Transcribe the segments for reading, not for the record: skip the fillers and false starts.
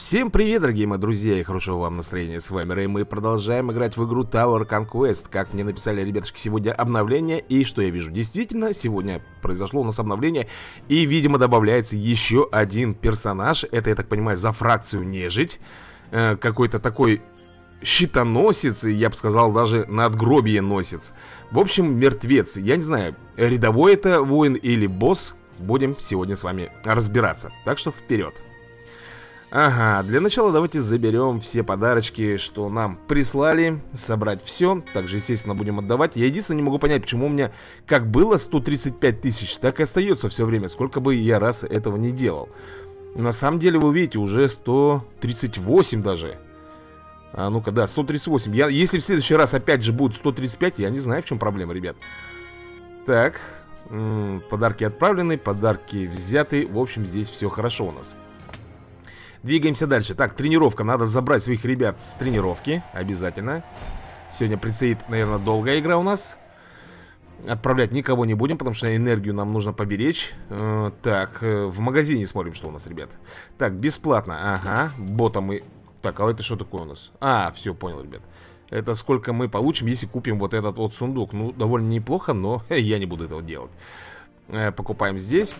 Всем привет, дорогие мои друзья, и хорошего вам настроения. С вами Рэй, мы продолжаем играть в игру Tower Conquest. Как мне написали ребятушки, сегодня обновление. И что я вижу? Действительно, сегодня произошло у нас обновление. И, видимо, добавляется еще один персонаж. Это, я так понимаю, за фракцию нежить. Какой-то такой щитоносец, я бы сказал, даже надгробие носец. В общем, мертвец. Я не знаю, рядовой это воин или босс. Будем сегодня с вами разбираться. Так что вперед. Ага, для начала давайте заберем все подарочки, что нам прислали. Собрать все. Также, естественно, будем отдавать. Я единственное не могу понять, почему у меня как было 135 тысяч, так и остается все время. Сколько бы я раз этого не делал. На самом деле, вы видите, уже 138 даже. А ну-ка, да, 138. Если в следующий раз опять же будет 135, я не знаю, в чем проблема, ребят. Так, подарки отправлены, подарки взяты. В общем, здесь все хорошо у нас. Двигаемся дальше. Так, тренировка. Надо забрать своих ребят с тренировки. Обязательно. Сегодня предстоит, наверное, долгая игра у нас. Отправлять никого не будем, потому что энергию нам нужно поберечь. Так, в магазине смотрим, что у нас, ребят. Так, бесплатно. Ага, бота мы... Так, а это что такое у нас? А, все, понял, ребят. Это сколько мы получим, если купим вот этот вот сундук. Ну, довольно неплохо, но я не буду этого делать. Покупаем здесь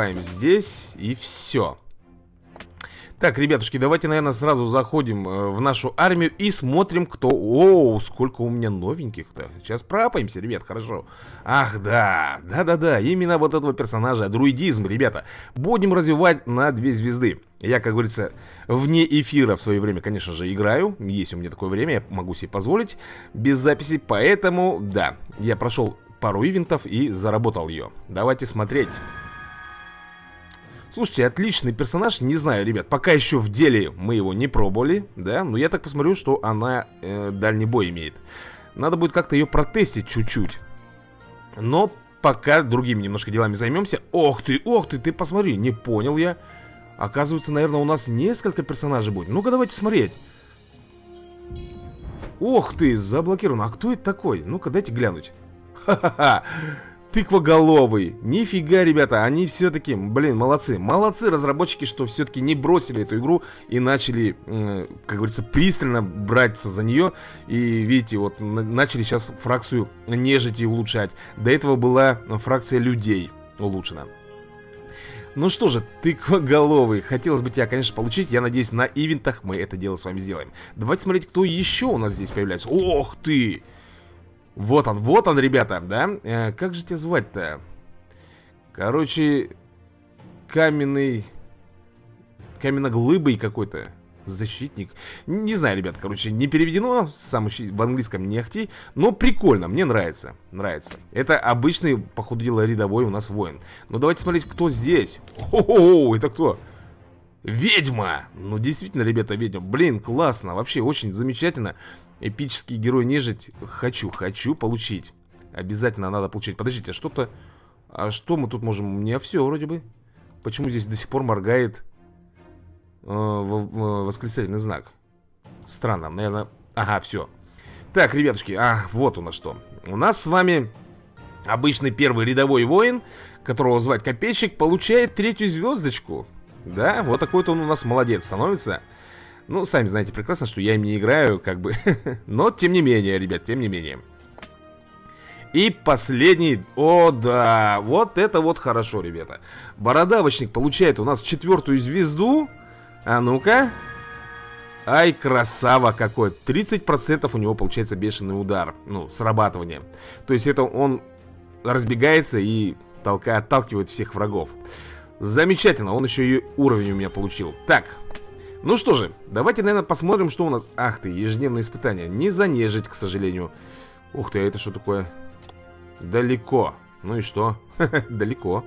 и все. Так, ребятушки, давайте, наверное, сразу заходим в нашу армию и смотрим, кто... Оу, сколько у меня новеньких-то. Сейчас пропаемся, ребят, хорошо. Ах, да, да-да-да, именно вот этого персонажа, друидизм, ребята, будем развивать на 2 звезды. Я, как говорится, вне эфира в свое время, конечно же, играю. Есть у меня такое время, я могу себе позволить без записи, поэтому, да, я прошел пару ивентов и заработал ее. Давайте смотреть. Слушайте, отличный персонаж, не знаю, ребят, пока еще в деле мы его не пробовали, да, но я так посмотрю, что она дальний бой имеет. Надо будет как-то ее протестить чуть-чуть. Но пока другими немножко делами займемся. Ох ты, ты посмотри, не понял я. Оказывается, наверное, у нас несколько персонажей будет. Ну-ка, давайте смотреть. Ох ты, заблокировано. А кто это такой? Ну-ка, дайте глянуть. Ха-ха-ха. Тыквоголовый. Нифига, ребята, они все-таки, блин, молодцы. Молодцы разработчики, что все-таки не бросили эту игру и начали, как говорится, пристально браться за нее. И видите, вот начали сейчас фракцию нежити улучшать. До этого была фракция людей улучшена. Ну что же, тыквоголовый. Хотелось бы тебя, конечно, получить. Я надеюсь, на ивентах мы это дело с вами сделаем. Давайте смотреть, кто еще у нас здесь появляется. Ох ты! Вот он, ребята, да? Как же тебя звать-то? Короче, каменноглыбый какой-то защитник. Не знаю, ребят, короче, не переведено сам в английском не ахти. Но прикольно, мне нравится. Это обычный, по ходу дела, рядовой у нас воин. Но давайте смотреть, кто здесь. О-о-о, это кто? Ведьма! Ну, действительно, ребята, ведьма. Блин, классно, вообще очень замечательно. Эпический герой нежить. Хочу получить. Обязательно надо получить. Подождите, что-то... А что мы тут можем? У меня все вроде бы. Почему здесь до сих пор моргает восклицательный знак? Странно, наверное... Ага, все. Так, ребятушки, вот у нас что. У нас с вами обычный первый рядовой воин, которого звать Копейщик, получает 3-ю звездочку. Да, вот такой-то он у нас молодец становится. Ну, сами знаете прекрасно, что я им не играю, как бы. Но, тем не менее, ребят, тем не менее. И последний. О, да, вот это вот хорошо, ребята. Бородавочник получает у нас 4-ю звезду. А ну-ка. Ай, красава какой. 30% у него получается бешеный удар. Ну, срабатывание. То есть это он разбегается и отталкивает всех врагов. Замечательно, он еще и уровень у меня получил. Так, ну что же, давайте, наверное, посмотрим, что у нас. Ах ты, ежедневное испытание. Не занежить, к сожалению. Ух ты, а это что такое? Далеко. Ну и что? Далеко.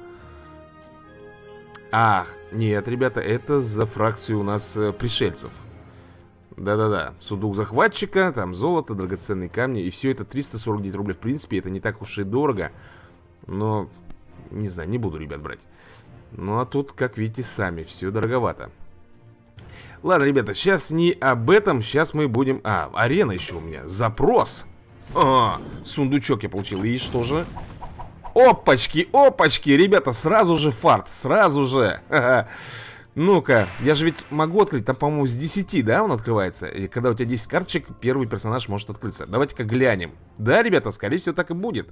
Ах, нет, ребята, это за фракцию у нас пришельцев. Да-да-да, сундук захватчика, там золото, драгоценные камни. И все это 349 рублей. В принципе, это не так уж и дорого. Но, не знаю, не буду, ребят, брать. Ну а тут, как видите, сами, все дороговато. Ладно, ребята, сейчас не об этом. Сейчас мы будем... арена еще у меня. Запрос. Сундучок я получил. И что же? Опачки, ребята, сразу же фарт. Сразу же. Ну-ка, я же ведь могу открыть. Там, по-моему, с 10, да, он открывается. И когда у тебя 10 карточек, первый персонаж может открыться. Давайте-ка глянем. Да, ребята, скорее всего, так и будет.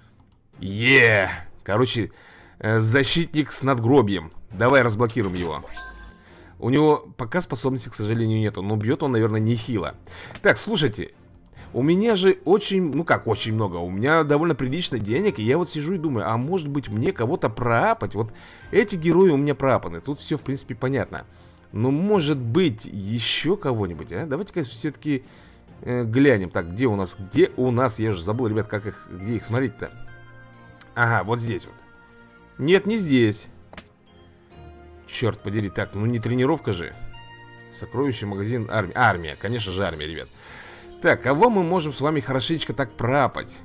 Короче, защитник с надгробием. Давай разблокируем его. У него пока способности, к сожалению, нету. Но бьет он, наверное, нехило. Так, слушайте. У меня же очень, ну как очень много. У меня довольно прилично денег. И я вот сижу и думаю, а может быть мне кого-то проапать? Вот эти герои у меня проапаны. Тут все, в принципе, понятно. Но может быть еще кого-нибудь, а? Давайте-ка все-таки глянем. Так, где у нас? Где у нас? Я же забыл, ребят, как их, где их смотреть-то. Ага, вот здесь вот. Нет, не здесь. Черт подери. Так, ну не тренировка же. Сокровище, магазин, армия. Армия, конечно же, армия, ребят. Так, кого мы можем с вами хорошенечко так пропать?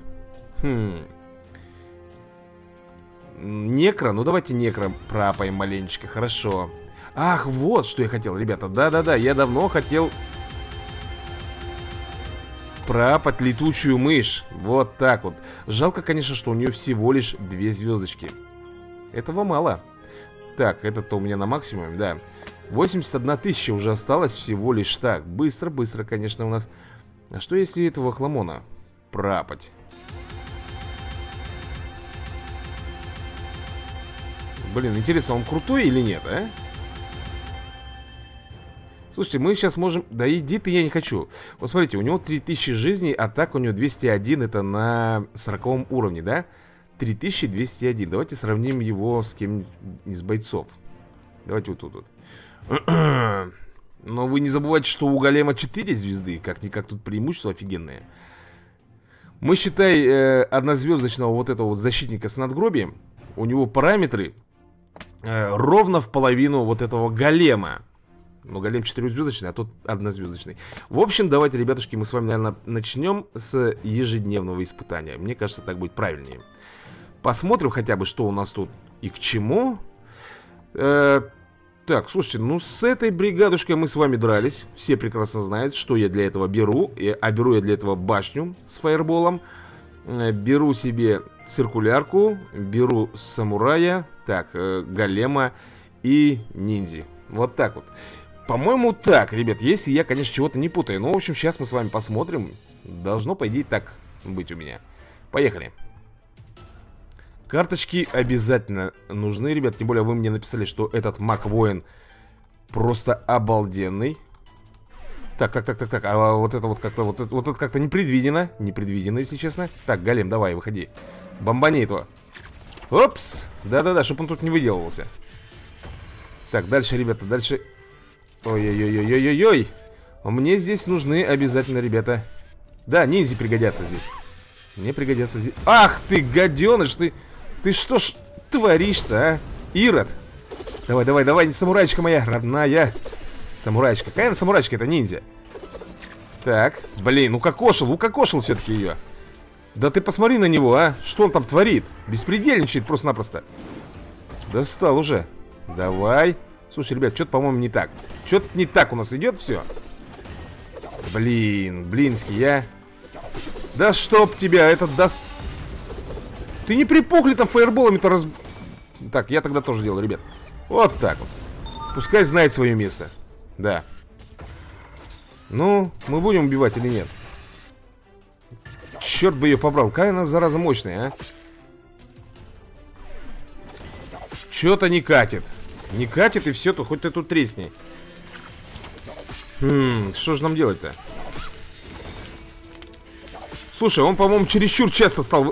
Некро, ну давайте некро пропаем маленечко, хорошо. Ах, вот что я хотел, ребята. Да-да-да, я давно хотел пропать летучую мышь. Вот так вот. Жалко, конечно, что у нее всего лишь 2 звездочки. Этого мало. Так, это-то у меня на максимуме, да. 81 тысяча уже осталось всего лишь. Так, быстро, конечно, у нас. А что если этого хламона пропать? Блин, интересно, он крутой или нет, а? Слушайте, мы сейчас можем... Да иди ты, я не хочу. Вот смотрите, у него 3000 жизней, а так у него 201. Это на 40 уровне, да? 3201. Давайте сравним его с кем-нибудь из бойцов. Давайте вот тут вот. Но вы не забывайте, что у голема 4 звезды. Как-никак тут преимущество офигенное. Мы, считай, однозвездочного вот этого вот защитника с надгробием. У него параметры ровно в половину вот этого голема. Но голем 4-звездочный, а тот однозвездочный. В общем, давайте, ребятушки, мы с вами, наверное, начнем с ежедневного испытания. Мне кажется, так будет правильнее. Посмотрим хотя бы, что у нас тут и к чему. Так, слушайте, ну с этой бригадушкой мы с вами дрались. Все прекрасно знают, что я для этого беру. А беру я для этого башню с фаерболом. Беру себе циркулярку. Беру самурая. Так, голема и ниндзя. Вот так вот. По-моему, так, ребят, если я, конечно, чего-то не путаю. Ну, в общем, сейчас мы с вами посмотрим. Должно, по идее, так быть у меня. Поехали. Карточки обязательно нужны, ребят. Тем более вы мне написали, что этот маг-воин просто обалденный. Так. А вот это вот как-то вот это как-то непредвиденно. Непредвиденно, если честно. Так, голем, давай, выходи. Бомбани этого. Опс. Да-да-да, чтобы он тут не выделывался. Так, дальше, ребята, дальше. Ой-ой-ой-ой-ой-ой. Мне здесь нужны обязательно, ребята. Да, ниндзя пригодятся здесь. Мне пригодятся здесь. Ах ты, гаденыш, ты что ж творишь-то, а? Ирод. Давай, самурайчика моя родная. Самурайчика. Какая она самурайчика? Это ниндзя. Так, блин, укокошил все-таки ее. Да ты посмотри на него, а. Что он там творит? Беспредельничает просто-напросто. Достал уже. Давай. Слушай, ребят, что-то, по-моему, не так. Что-то не так у нас идет все. Блинский, а. Да чтоб тебя, этот даст... Ты не припухли там фаерболами-то раз... Так, я тогда тоже делаю, ребят. Вот так вот. Пускай знает свое место. Да. Ну, мы будем убивать или нет? Черт бы ее побрал. Какая она, зараза, мощная, а? Что-то не катит. Не катит и все, то хоть ты тут тресни. Что же нам делать-то? Слушай, он, по-моему, чересчур часто стал...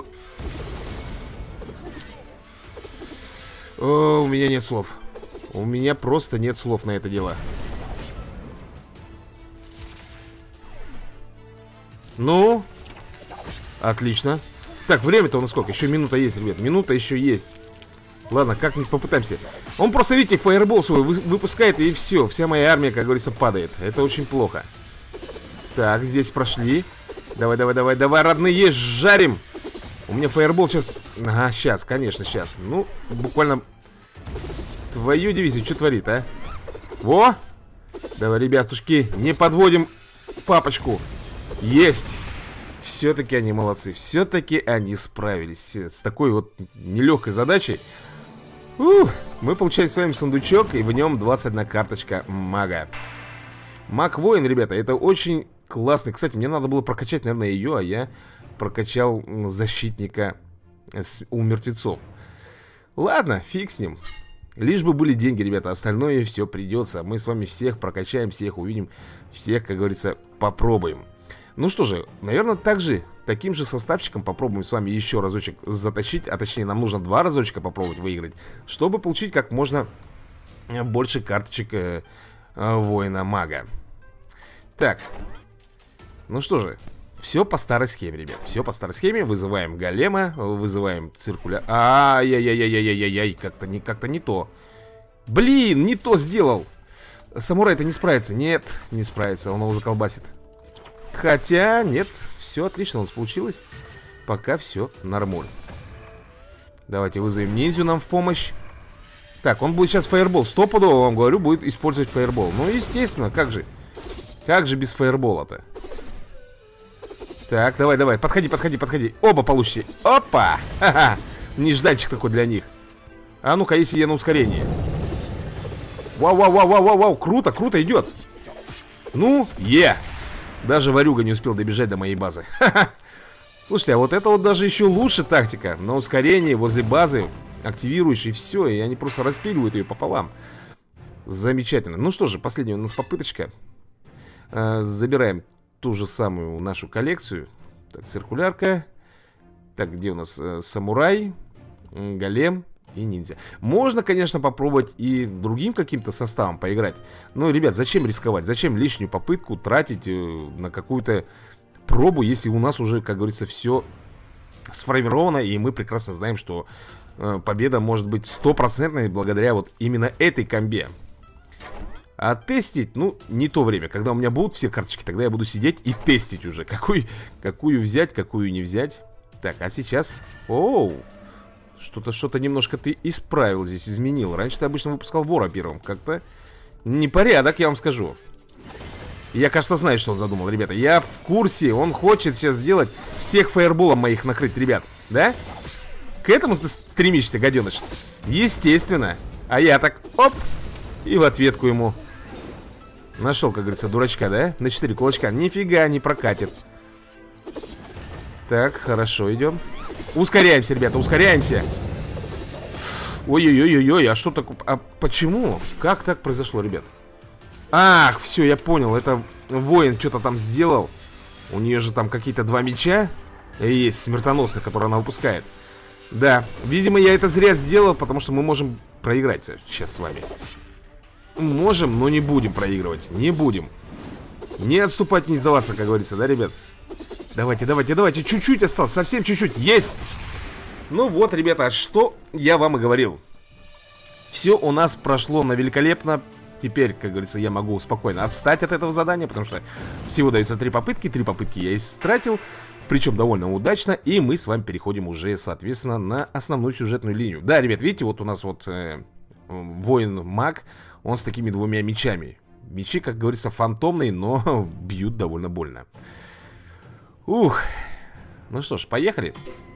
О, у меня нет слов. У меня просто нет слов на это дело. Ну, отлично. Так, время-то у нас сколько? Еще минута есть, ребят. Минута еще есть. Ладно, как-нибудь попытаемся. Он просто, видите, фаербол свой выпускает, и все. Вся моя армия, как говорится, падает. Это очень плохо. Так, здесь прошли. Давай, родные, жарим. У меня фаербол сейчас... Ага, сейчас, конечно, сейчас. Ну, буквально... Твою дивизию, что творит, а? Во! Давай, ребятушки, не подводим папочку. Есть! Все-таки они молодцы. Все-таки они справились с такой вот нелегкой задачей. Мы получаем с вами сундучок, и в нем 21 карточка мага. Маг-воин, ребята, это очень классный. Кстати, мне надо было прокачать, наверное, ее, а я прокачал защитника у мертвецов. Ладно, фиг с ним. Лишь бы были деньги, ребята, остальное все придется. Мы с вами всех прокачаем, всех увидим, всех, как говорится, попробуем. Ну что же, наверное, таким же составчиком попробуем с вами еще разочек затащить. А точнее, нам нужно 2 разочка попробовать выиграть, чтобы получить как можно больше карточек воина-мага. Так, ну что же, все по старой схеме, ребят. Все по старой схеме. Вызываем голема, вызываем циркуля. Ай-яй-яй-яй-яй-яй, как-то не то. Блин, не то сделал. Самурай-то не справится. Нет, не справится, он его заколбасит. Хотя, нет, все отлично у нас получилось. Пока все нормально. Давайте вызовем ниндзю нам в помощь. Так, он будет сейчас фаербол. Стопудово, вам говорю, будет использовать фаербол. Ну, естественно, как же. Как же без фаербола-то? Так, давай, подходи. Оба получите. Опа! Ха-ха! Нежданчик такой для них. А ну-ка, если я на ускорении. Вау, круто идет. Ну, Даже ворюга не успел добежать до моей базы. Ха-ха! Слушайте, а вот это вот даже еще лучше тактика. На ускорении возле базы активируешь, и все, и они просто распиливают ее пополам. Замечательно. Ну что же, последняя у нас попыточка. Забираем ту же самую нашу коллекцию. Так, циркулярка. Так, где у нас самурай, голем и ниндзя. Можно, конечно, попробовать и другим каким-то составом поиграть. Но, ребят, зачем рисковать? Зачем лишнюю попытку тратить на какую-то пробу, если у нас уже, как говорится, все сформировано, и мы прекрасно знаем, что победа может быть 100% благодаря вот именно этой комбе. А тестить, ну, не то время. Когда у меня будут все карточки, тогда я буду сидеть и тестить уже. Какую взять, какую не взять. Так, а сейчас... Оу! Что-то немножко ты исправил здесь, изменил. Раньше ты обычно выпускал вора первым. Как-то непорядок, я вам скажу. Я, кажется, знаю, что он задумал, ребята. Я в курсе. Он хочет сейчас сделать всех фаерболом моих накрыть, ребят. Да? К этому ты стремишься, гаденыш? Естественно. А я так, оп, и в ответку ему. Нашел, как говорится, дурачка, да? На 4 кулачка. Нифига не прокатит. Так, хорошо, идем. Ускоряемся, ребята, ускоряемся. Ой-ой-ой-ой, а что такое? А почему? Как так произошло, ребят? Ах, все, я понял. Это воин что-то там сделал. У нее же там какие-то 2 меча есть смертоносных, которые она выпускает. Да, видимо, я это зря сделал, потому что мы можем проиграть сейчас с вами. Можем, но не будем проигрывать. Не будем. Не отступать, не сдаваться, как говорится, да, ребят? Давайте. Чуть-чуть осталось, совсем чуть-чуть. Есть! Ну вот, ребята, что я вам и говорил. Все у нас прошло на великолепно. Теперь, как говорится, я могу спокойно отстать от этого задания, потому что всего дается 3 попытки. 3 попытки я истратил, причем довольно удачно. И мы с вами переходим уже, соответственно, на основную сюжетную линию. Да, ребят, видите, вот у нас вот воин-маг. Он с такими 2 мечами. Мечи, как говорится, фантомные, но бьют довольно больно. Ух. Ну что ж, поехали.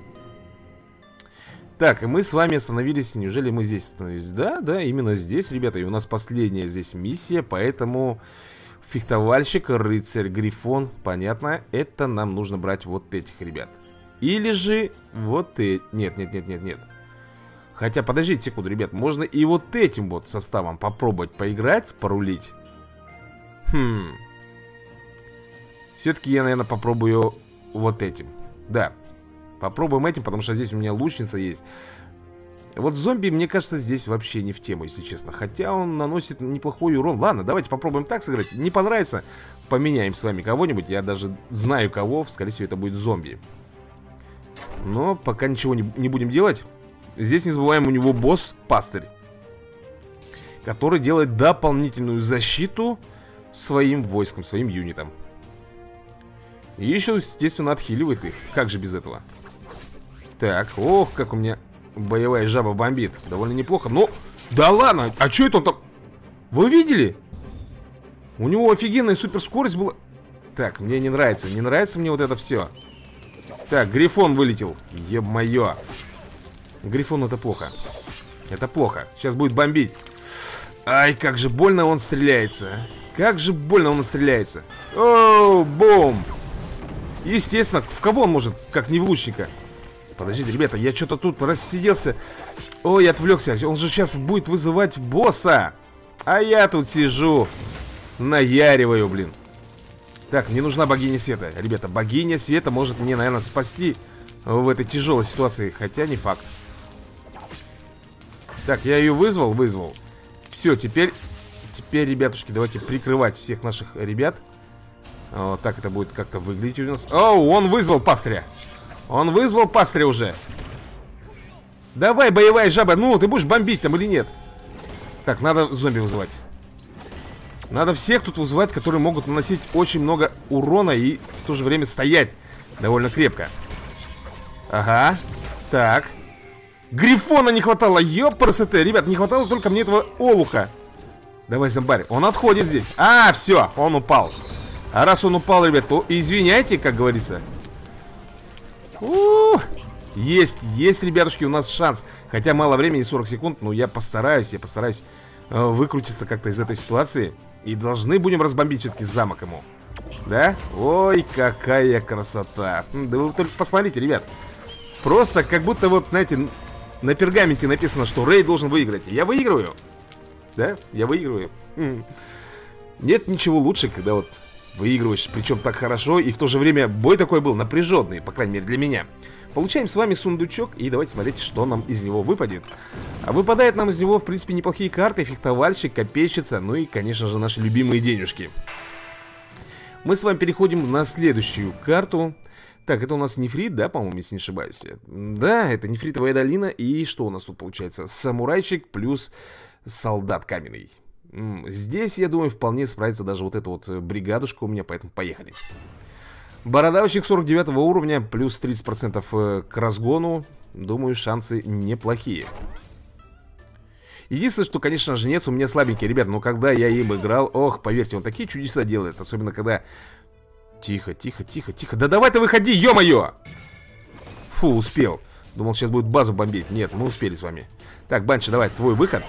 Так, и мы с вами остановились. Неужели мы здесь остановились? Да, именно здесь, ребята. И у нас последняя здесь миссия. Поэтому фехтовальщик, рыцарь, грифон. Понятно, это нам нужно брать вот этих ребят. Или же вот эти. Нет. Хотя, подождите секунду, ребят. Можно и вот этим вот составом попробовать поиграть, порулить. Все-таки я, наверное, попробую вот этим. Да, попробуем этим, потому что здесь у меня лучница есть. Вот зомби, мне кажется, здесь вообще не в тему, если честно. Хотя он наносит неплохой урон. Ладно, давайте попробуем так сыграть. Не понравится, поменяем с вами кого-нибудь. Я даже знаю кого, скорее всего, это будет зомби. Но пока ничего не будем делать. Здесь не забываем, у него босс-пастырь, который делает дополнительную защиту своим войскам, своим юнитам. И еще, естественно, отхиливает их. Как же без этого? Так, ох, как у меня боевая жаба бомбит. Довольно неплохо, но... Да ладно, а что это он там... Вы видели? У него офигенная суперскорость была. Так, мне не нравится мне вот это все. Так, грифон вылетел. Ё-моё. Грифон это плохо. Это плохо. Сейчас будет бомбить. Ай, как же больно он стреляется. Как же больно он стреляется. Оу, бум. Естественно, в кого он может, как не в лучника? Подождите, ребята, я что-то тут рассиделся. Ой, отвлекся. Он же сейчас будет вызывать босса. А я тут сижу, наяриваю, блин. Так, мне нужна богиня света. Ребята, богиня света может мне, наверное, спасти в этой тяжелой ситуации. Хотя не факт. Так, я ее вызвал. Все, теперь, ребятушки, давайте прикрывать всех наших ребят. Вот так это будет как-то выглядеть у нас. Оу, он вызвал пастыря. Он вызвал пастыря уже. Давай, боевая жаба. Ну, ты будешь бомбить там или нет? Так, надо зомби вызывать. Надо всех тут вызывать, которые могут наносить очень много урона и в то же время стоять довольно крепко. Ага. Так. Грифона не хватало. Ёпрст, ребят, не хватало только мне этого олуха. Давай, зомбарь. Он отходит здесь. А, все, он упал. А раз он упал, ребят, то извиняйте, как говорится. Есть, ребятушки, у нас шанс. Хотя мало времени, 40 секунд. Но я постараюсь выкрутиться как-то из этой ситуации. И должны будем разбомбить все-таки замок ему. Да? Ой, какая красота. Да вы только посмотрите, ребят. Просто как будто вот, знаете, на пергаменте написано, что Рэй должен выиграть. Я выигрываю. Да? Я выигрываю. Нет ничего лучше, когда вот выигрываешь, причем так хорошо. И в то же время бой такой был напряженный, по крайней мере для меня. Получаем с вами сундучок. И давайте смотреть, что нам из него выпадет. А выпадает нам из него, в принципе, неплохие карты. Фехтовальщик, копейщица. Ну и, конечно же, наши любимые денежки. Мы с вами переходим на следующую карту. Так, это у нас нефрит, да, по-моему, если не ошибаюсь. Да, это нефритовая долина. И что у нас тут получается? Самурайчик плюс солдат каменный. Здесь, я думаю, вполне справится даже вот эта вот бригадушка у меня. Поэтому поехали. Бородавочек 49 уровня, плюс 30% к разгону. Думаю, шансы неплохие. Единственное, что, конечно же, нет, у меня слабенький, ребят. Но когда я им играл, ох, поверьте, он такие чудеса делает. Особенно, когда... Тихо. Да давай ты выходи, ё-моё! Фу, успел. Думал, сейчас будет базу бомбить. Нет, мы успели с вами. Так, Банши, давай, твой выход.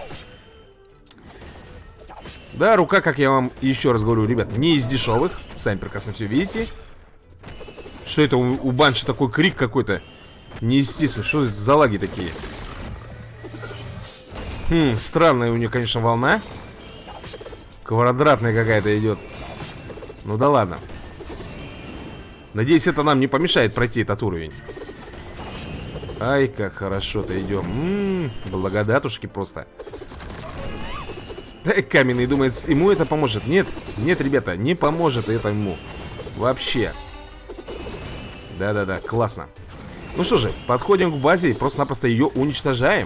Да, рука, как я вам еще раз говорю, ребят, не из дешевых. Сами прекрасно все видите. Что это у Банши такой крик какой-то неестественный? Что это за лаги такие? Странная у нее, конечно, волна. Квадратная какая-то идет. Ну да ладно. Надеюсь, это нам не помешает пройти этот уровень. Ай, как хорошо-то идем. Благодатушки просто. Да, каменный думает, ему это поможет. Нет, ребята, не поможет это ему. Вообще. Да, классно. Ну что же, подходим к базе и просто-напросто ее уничтожаем.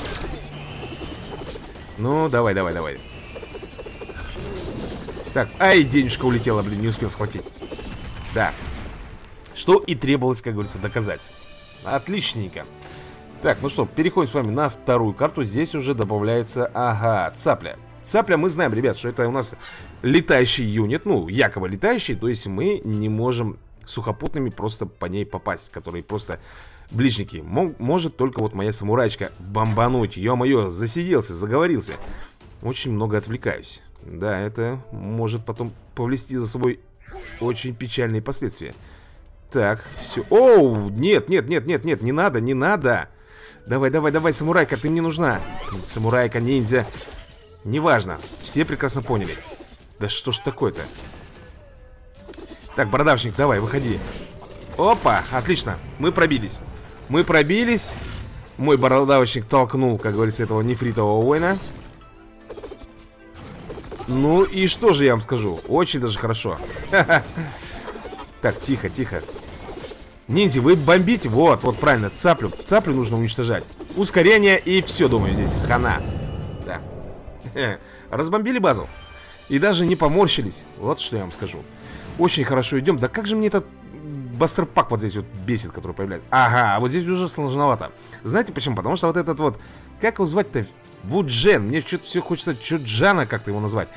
Ну, давай. Так, ай, денежка улетела, блин, не успел схватить. Да. Что и требовалось, как говорится, доказать. Отличненько. Так, ну что, переходим с вами на вторую карту. Здесь уже добавляется, ага, цапля. Цапля, мы знаем, ребят, что это у нас летающий юнит. Ну, якобы летающий, то есть мы не можем сухопутными просто по ней попасть, которые просто ближники. Может только вот моя самурайчка бомбануть. Ё-моё, засиделся, заговорился. Очень много отвлекаюсь. Да, это может потом повлечь за собой очень печальные последствия. Так, все. Оу, нет, не надо. Давай, самурайка, ты мне нужна. Самурайка, ниндзя. Неважно, все прекрасно поняли. Да что ж такое-то? Так, бородавчик, давай, выходи. Опа, отлично, мы пробились. Мой бородавочник толкнул, как говорится, этого нефритового воина. Ну и что же я вам скажу? Очень даже хорошо. Так, тихо. Ниндзя, вы бомбите. Вот правильно, цаплю нужно уничтожать. Ускорение и все, думаю, здесь хана. Да. Разбомбили базу. И даже не поморщились. Вот что я вам скажу. Очень хорошо идем. Да как же мне этот бастерпак вот здесь вот бесит, который появляется. Ага, вот здесь уже сложновато. Знаете почему? Потому что вот этот вот, как его звать-то? Вуджен. Мне что-то все хочется Чуджана как-то его назвать.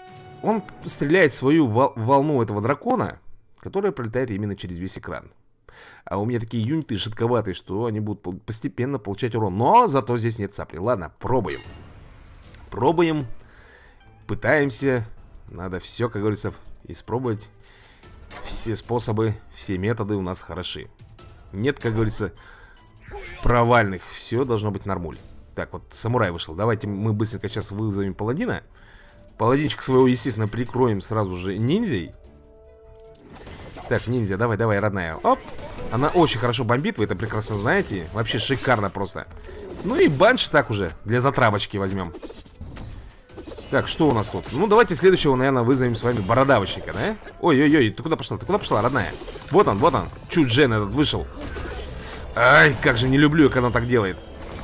Он стреляет свою волну этого дракона, которая пролетает именно через весь экран. А у меня такие юниты жидковатые, что они будут постепенно получать урон. Но зато здесь нет цапли. Ладно, пробуем. Пробуем. Пытаемся. Надо все, как говорится, испробовать. Все способы, все методы у нас хороши. Нет, как говорится, провальных. Все должно быть нормуль. Так, вот самурай вышел. Давайте мы быстренько сейчас вызовем паладина. Паладинчика своего, естественно, прикроем сразу же ниндзей. Так, ниндзя, давай, давай, родная. Оп. Она очень хорошо бомбит, вы это прекрасно знаете. Вообще шикарно просто. Ну и банш так уже, для затравочки возьмем. Так, что у нас тут? Ну, давайте следующего, наверное, вызовем с вами бородавочника, да? Ой-ой-ой, ты куда пошла? Ты куда пошла, родная? Вот он, Чуджен этот вышел. Ай, как же не люблю, когда он так делает.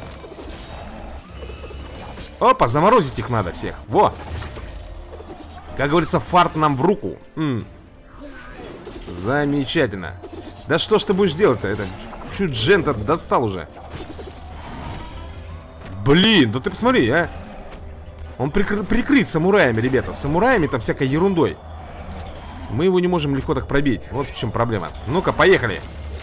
Опа, заморозить их надо всех. Во! Как говорится, фарт нам в руку. Замечательно. Да что ж ты будешь делать-то? Это Чуджен-то достал уже. Блин, да ты посмотри, а. Он прикрыт самураями, ребята. Самураями там всякой ерундой. Мы его не можем легко так пробить. Вот в чем проблема. Ну-ка, поехали.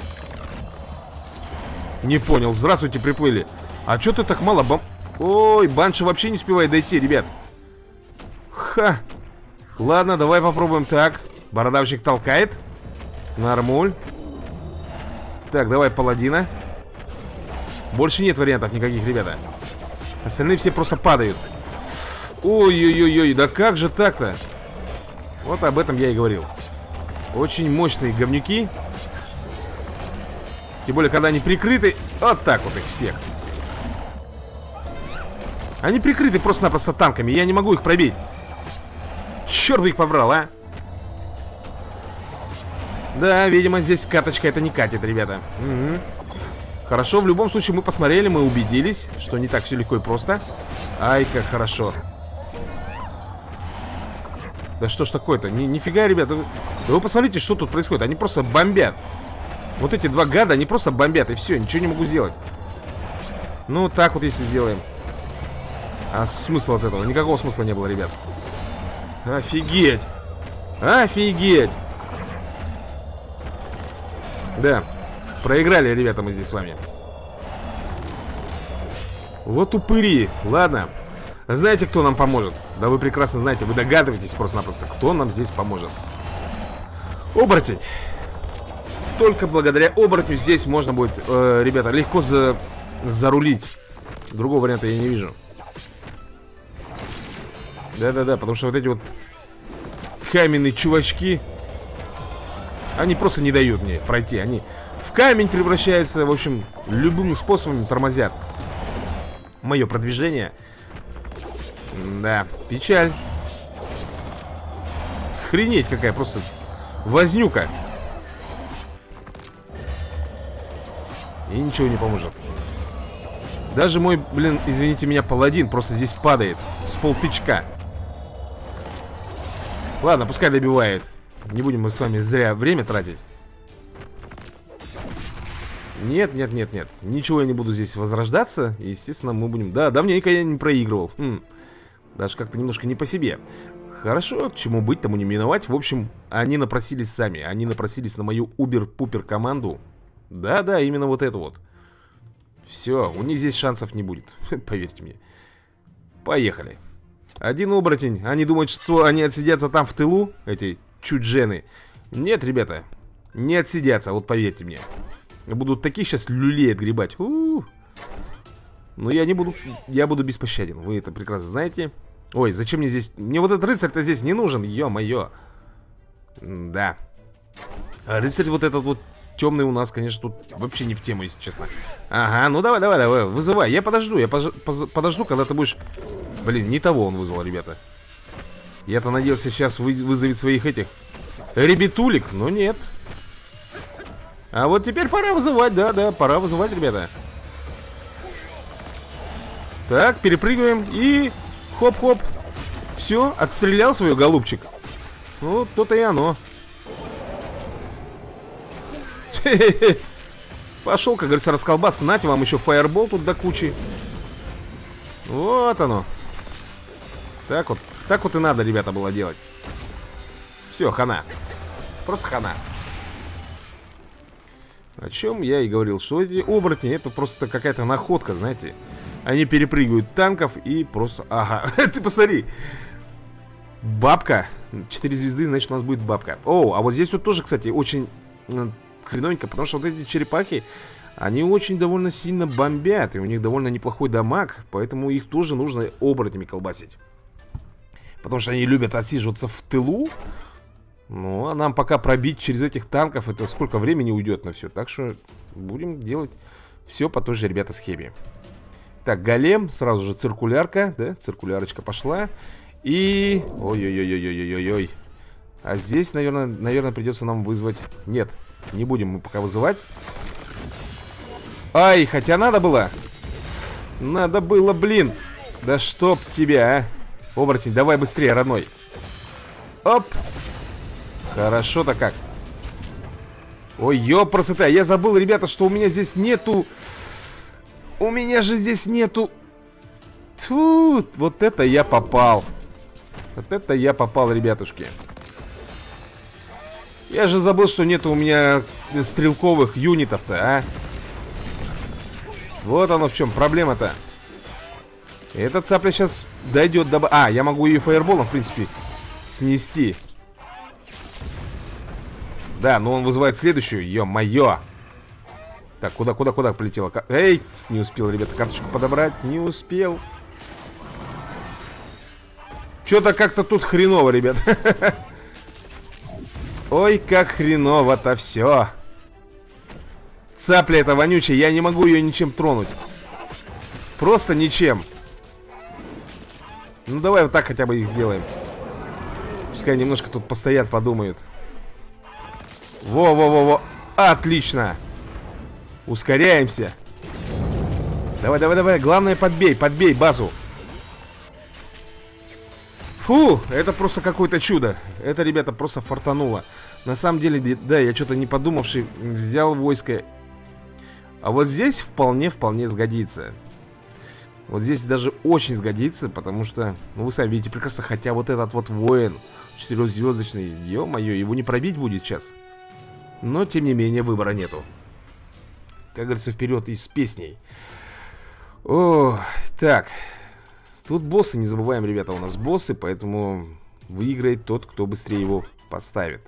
Не понял, здравствуйте, приплыли. А что ты так мало Ой, банша вообще не успевает дойти, ребят. Ха. Ладно, давай попробуем так. Бородавчик толкает. Нормуль. Так, давай паладина. Больше нет вариантов никаких, ребята. Остальные все просто падают. Ой-ой-ой-ой, да как же так-то? Вот об этом я и говорил. Очень мощные говнюки. Тем более, когда они прикрыты. Вот так вот их всех. Они прикрыты просто-напросто танками. Я не могу их пробить. Черт их побрал, а. Да, видимо, здесь каточка это не катит, ребята. Хорошо, в любом случае мы посмотрели, мы убедились, что не так все легко и просто. Ай, как хорошо. Да что ж такое-то? Нифига, ребята. Да вы посмотрите, что тут происходит. Они просто бомбят. Вот эти два гада, они просто бомбят. И все, ничего не могу сделать. Ну, так вот если сделаем. А смысл от этого? Никакого смысла не было, ребят. Офигеть. Офигеть. Да. Проиграли, ребята, мы здесь с вами. Вот упыри. Ладно. Знаете, кто нам поможет? Да вы прекрасно знаете, вы догадываетесь просто-напросто, кто нам здесь поможет. Оборотень. Только благодаря оборотню здесь можно будет, ребята, легко зарулить. Другого варианта я не вижу. Да-да-да, потому что вот эти вот каменные чувачки, они просто не дают мне пройти. Они в камень превращаются, в общем, любыми способами тормозят мое продвижение. Да, печаль. Охренеть какая просто вознюка. И ничего не поможет. Даже мой, блин, извините меня, паладин просто здесь падает с полтычка. Ладно, пускай добивает. Не будем мы с вами зря время тратить. Нет, нет, нет, нет. Ничего я не буду здесь возрождаться. Естественно, мы будем... Да, давненько я не проигрывал. Даже как-то немножко не по себе. Хорошо, к чему быть, тому не миновать. В общем, они напросились сами. Они напросились на мою убер-пупер команду. Да-да, именно вот это вот. Все, у них здесь шансов не будет. Поверьте мне. Поехали. Один оборотень. Они думают, что они отсидятся там в тылу, эти чуджены. Нет, ребята, не отсидятся, вот поверьте мне. Будут таких сейчас люлей отгребать. Но я не буду. Я буду беспощаден. Вы это прекрасно знаете. Ой, зачем мне здесь... Мне вот этот рыцарь-то здесь не нужен, ё-моё. Да. А рыцарь вот этот вот темный у нас, конечно, тут вообще не в тему, если честно. Ага, ну давай, давай, давай, вызывай. Я подожду, подожду, когда ты будешь... Блин, не того он вызвал, ребята. Я-то надеялся сейчас вызовет своих этих ребятулек, но нет. А вот теперь пора вызывать, да, пора вызывать, ребята. Так, перепрыгиваем и... Хоп-хоп. Все, отстрелял свой голубчик. Ну, то-то и оно. Пошел, как говорится, расколбас. Нате вам еще фаербол тут до кучи. Вот оно. Так вот и надо, ребята, было делать. Все, хана. Просто хана. О чем я и говорил, что эти оборотни это просто какая-то находка, знаете. Они перепрыгивают танков и просто... Ага, ты посмотри. Бабка. 4 звезды, значит у нас будет бабка. О, а вот здесь вот тоже, кстати, очень хреновенько, потому что вот эти черепахи, они очень довольно сильно бомбят, и у них довольно неплохой дамаг, поэтому их тоже нужно оборотнями колбасить. Потому что они любят отсиживаться в тылу. Ну, а нам пока пробить через этих танков, это сколько времени уйдет на все. Так что будем делать все по той же, ребята, схеме. Так, голем, сразу же циркулярка, да, циркулярочка пошла. И... Ой-ой-ой-ой-ой-ой-ой. А здесь, наверное, придется нам вызвать... Нет, не будем мы пока вызывать. Ай, хотя надо было. Надо было, блин. Да чтоб тебя, а. Оборотень, давай быстрее, родной. Оп. Хорошо-то как. Ой, ёпрсота, я забыл, ребята, что у меня здесь нету... У меня же здесь нету... Тьфу, вот это я попал. Вот это я попал, ребятушки. Я же забыл, что нету у меня стрелковых юнитов-то, а. Вот оно в чем проблема-то. Эта цапля сейчас дойдет до... А, я могу ее фаерболом, в принципе, снести. Да, но он вызывает следующую. Ё-моё. Так, куда полетела? Эй, не успел, ребята, карточку подобрать. Не успел. Что-то как-то тут хреново, ребят. Ой, как хреново-то все. Цапля эта вонючая, я не могу ее ничем тронуть. Просто ничем. Ну давай вот так хотя бы их сделаем. Пускай немножко тут постоят, подумают. Во-во-во-во. Отлично. Ускоряемся. Давай. Главное, подбей базу. Фу, это просто какое-то чудо. Это, ребята, просто фартануло. На самом деле, да, я что-то не подумавший взял войско. А вот здесь вполне сгодится. Вот здесь даже очень сгодится, потому что, ну, вы сами видите прекрасно, хотя вот этот вот воин 4-звездочный, ё-моё, его не пробить будет сейчас. Но, тем не менее, выбора нету. Как говорится, вперед и с песней. О, так. Тут боссы, не забываем, ребята, у нас боссы, поэтому выиграет тот, кто быстрее его поставит.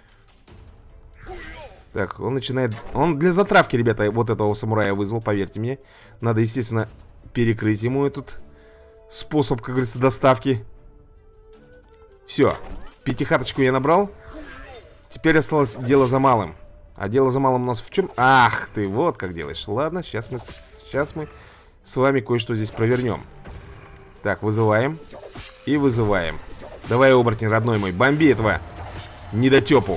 Так, он начинает... Он для затравки, ребята, вот этого самурая вызвал, поверьте мне. Надо, естественно, перекрыть ему этот способ, как говорится, доставки. Все, пятихаточку я набрал. Теперь осталось дело за малым. А дело за малым у нас в чем? Ах ты, вот как делаешь. Ладно, сейчас мы с вами кое-что здесь провернем. Так, вызываем. И вызываем. Давай, оборотень, родной мой, бомби этого недотепу.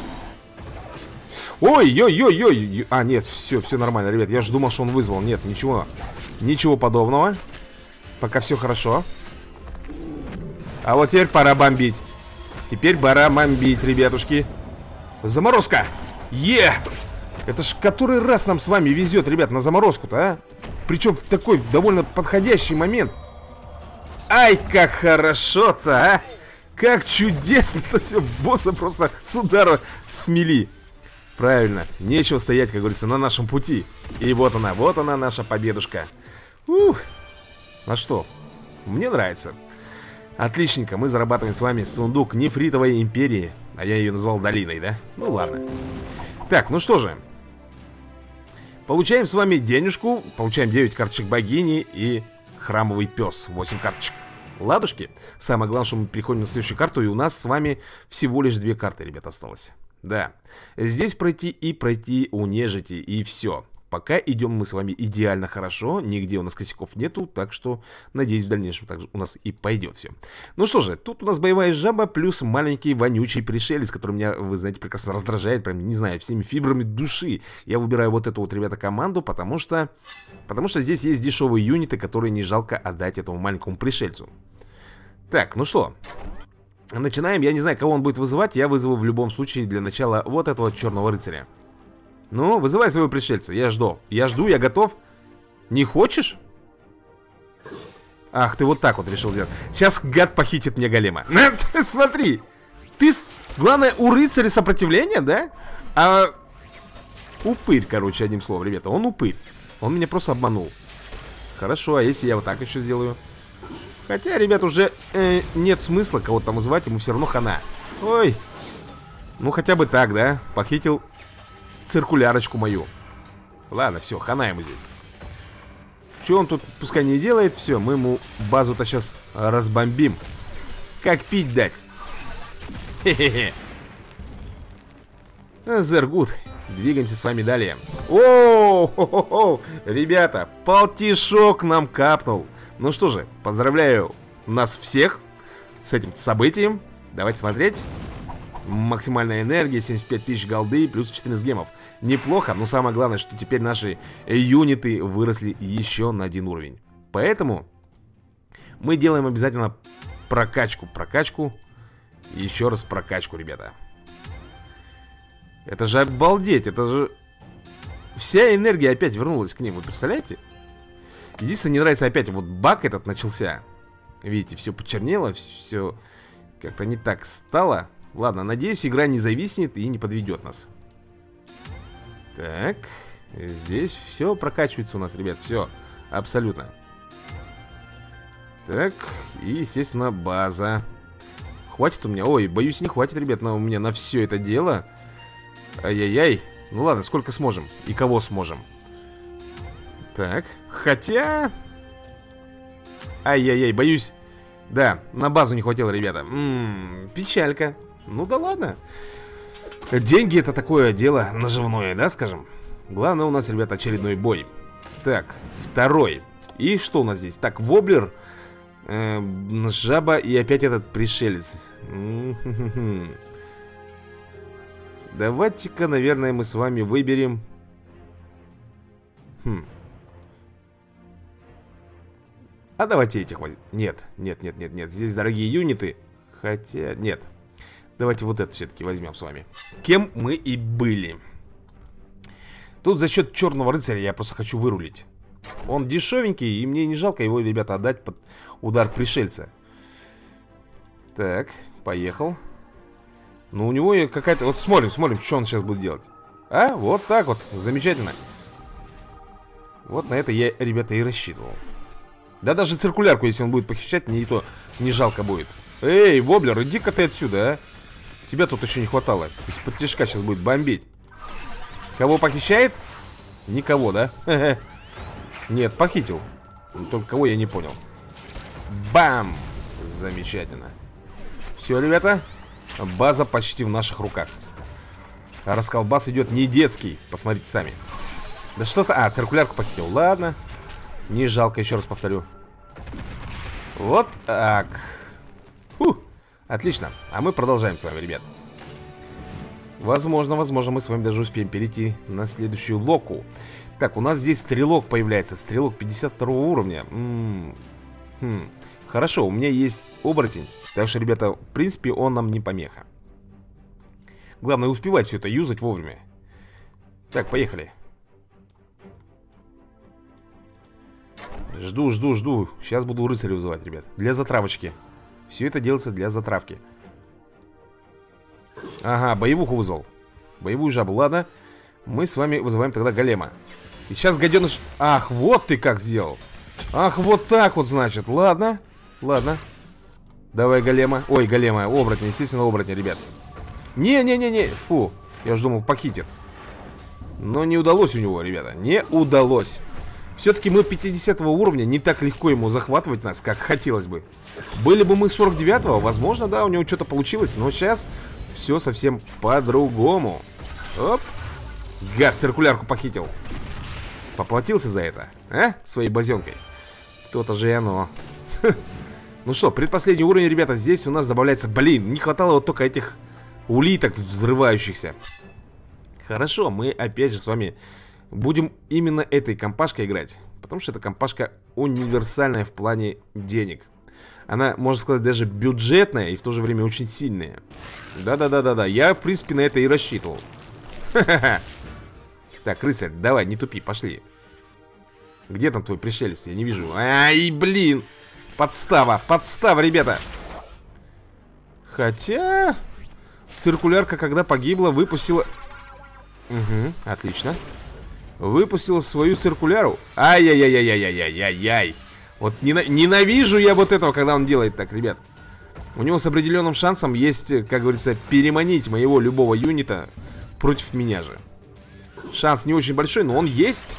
Ой-ой-ой-ой. А, нет, все нормально, ребят. Я же думал, что он вызвал. Нет, ничего подобного. Пока все хорошо. А вот теперь пора бомбить. Теперь пора бомбить, ребятушки. Заморозка. Это ж который раз нам с вами везет, ребят, на заморозку-то, а? Причем в такой довольно подходящий момент. Ай, как хорошо-то, а! Как чудесно-то все, босса просто с удара смели. Правильно, нечего стоять, как говорится, на нашем пути. И вот она наша победушка. Ух. А что? Мне нравится. Отличненько, мы зарабатываем с вами сундук Нефритовой империи. А я ее назвал долиной, да? Ну ладно. Так, ну что же. Получаем с вами денежку. Получаем 9 карточек богини и храмовый пес, 8 карточек. Ладушки. Самое главное, что мы переходим на следующую карту. И у нас с вами всего лишь 2 карты, ребят, осталось. Да. Здесь пройти у нежити. И все. Пока идем мы с вами идеально хорошо. Нигде у нас косяков нету. Так что, надеюсь, в дальнейшем также у нас и пойдет все. Ну что же, тут у нас боевая жаба плюс маленький вонючий пришелец, который меня, вы знаете, прекрасно раздражает. Прям, не знаю, всеми фибрами души. Я выбираю вот эту вот, ребята, команду, потому что здесь есть дешевые юниты, которые не жалко отдать этому маленькому пришельцу. Так, ну что, начинаем. Я не знаю, кого он будет вызывать. Я вызову в любом случае для начала вот этого черного рыцаря. Ну, вызывай своего пришельца, я жду, я готов. Не хочешь? Ах, ты вот так вот решил сделать. Сейчас гад похитит мне голема. Смотри. Главное, у рыцаря сопротивление, да? А Упырь, короче, одним словом, ребята. Он упырь. Он меня просто обманул. Хорошо, а если я вот так еще сделаю? Хотя, ребят, уже нет смысла кого-то там вызывать. Ему все равно хана. Ой. Ну, хотя бы так, да? Похитил циркулярочку мою. Ладно, все, хана ему здесь. Что он тут пускай не делает? Все, мы ему базу-то сейчас разбомбим. Как пить дать? Хе-хе-хе. Зергут. Двигаемся с вами далее. О, ребята, полтишок нам капнул. Ну что же, поздравляю нас всех с этим событием. Давайте смотреть. Максимальная энергия, 75 тысяч голды, плюс 14 гемов. Неплохо, но самое главное, что теперь наши юниты выросли еще на 1 уровень. Поэтому мы делаем обязательно прокачку. И еще раз прокачку, ребята. Это же обалдеть, это же... Вся энергия опять вернулась к ним, вы представляете? Единственное, не нравится опять, вот баг этот начался. Видите, все почернело, все как-то не так стало. Ладно, надеюсь, игра не зависнет и не подведет нас. Так, здесь все прокачивается у нас, ребят, все, абсолютно. Так, и, естественно, база. Хватит у меня, ой, боюсь, не хватит, ребят, у меня на все это дело. Ай-яй-яй, ну ладно, сколько сможем и кого сможем. Так, хотя... Ай-яй-яй, боюсь. Да, на базу не хватило, ребята. Печалька. Ну да ладно. Деньги это такое дело наживное, да, скажем. Главное у нас, ребята, очередной бой. Так, второй. И что у нас здесь? Так, воблер, жаба и опять этот пришелец. Давайте-ка, наверное, мы с вами выберем... А давайте этих возьмем. Нет. Здесь дорогие юниты. Хотя, нет. Давайте вот это все-таки возьмем с вами. Кем мы и были. Тут за счет черного рыцаря я просто хочу вырулить. Он дешевенький, и мне не жалко его, ребята, отдать под удар пришельца. Так, поехал. Ну, у него какая-то... Вот смотрим, что он сейчас будет делать. А, вот так вот, замечательно. Вот на это я, ребята, и рассчитывал. Да даже циркулярку, если он будет похищать, мне и то не жалко будет. Эй, воблер, иди-ка ты отсюда, а. Тебя тут еще не хватало. Из-под тишка сейчас будет бомбить. Кого похищает? Никого, да? Нет, похитил. Только кого я не понял. Бам! Замечательно. Все, ребята. База почти в наших руках. Расколбас идет не детский. Посмотрите сами. Да что-то... А, циркулярку похитил. Ладно. Не жалко, еще раз повторю. Вот так. Отлично. А мы продолжаем с вами, ребят. Возможно, мы с вами даже успеем перейти на следующую локу. Так, у нас здесь стрелок появляется. Стрелок 52 уровня. Хорошо, у меня есть оборотень. Так что, ребята, в принципе, он нам не помеха. Главное успевать все это юзать вовремя. Так, поехали. Жду. Сейчас буду рыцаря вызывать, ребят. Для затравочки. Все это делается для затравки. Ага, боевуху вызвал. Боевую жабу, ладно. Мы с вами вызываем тогда голема. И сейчас гаденыш... Ах, вот ты как сделал. Ах, вот так вот, значит. Ладно. Давай голема. Ой, голема, оборотня, естественно, оборотня, ребят. Не. Фу, я же думал, похитит. Но не удалось у него, ребята. Не удалось. Все-таки мы 50 уровня, не так легко ему захватывать нас, как хотелось бы. Были бы мы 49-го, возможно, да, у него что-то получилось. Но сейчас все совсем по-другому. Оп. Гад, циркулярку похитил. Поплатился за это, а? Своей базенкой. То-то же и оно. Ну что, предпоследний уровень, ребята. Здесь у нас добавляется, блин, не хватало вот только этих улиток взрывающихся. Хорошо, мы опять же с вами будем именно этой компашкой играть. Потому что эта компашка универсальная в плане денег. Она, можно сказать, даже бюджетная и в то же время очень сильная. Да. Я, в принципе, на это и рассчитывал. Ха-ха-ха. Так, рыцарь, давай, не тупи, пошли. Где там твой пришелец? Я не вижу. Ай, блин. Подстава, ребята. Хотя... Циркулярка, когда погибла, выпустила... Угу, отлично. Выпустил свою циркуляру. Ай-яй-яй-яй-яй-яй-яй-яй. Вот ненавижу я вот этого, когда он делает так, ребят. У него с определенным шансом есть, как говорится, переманить моего любого юнита против меня же. Шанс не очень большой, но он есть.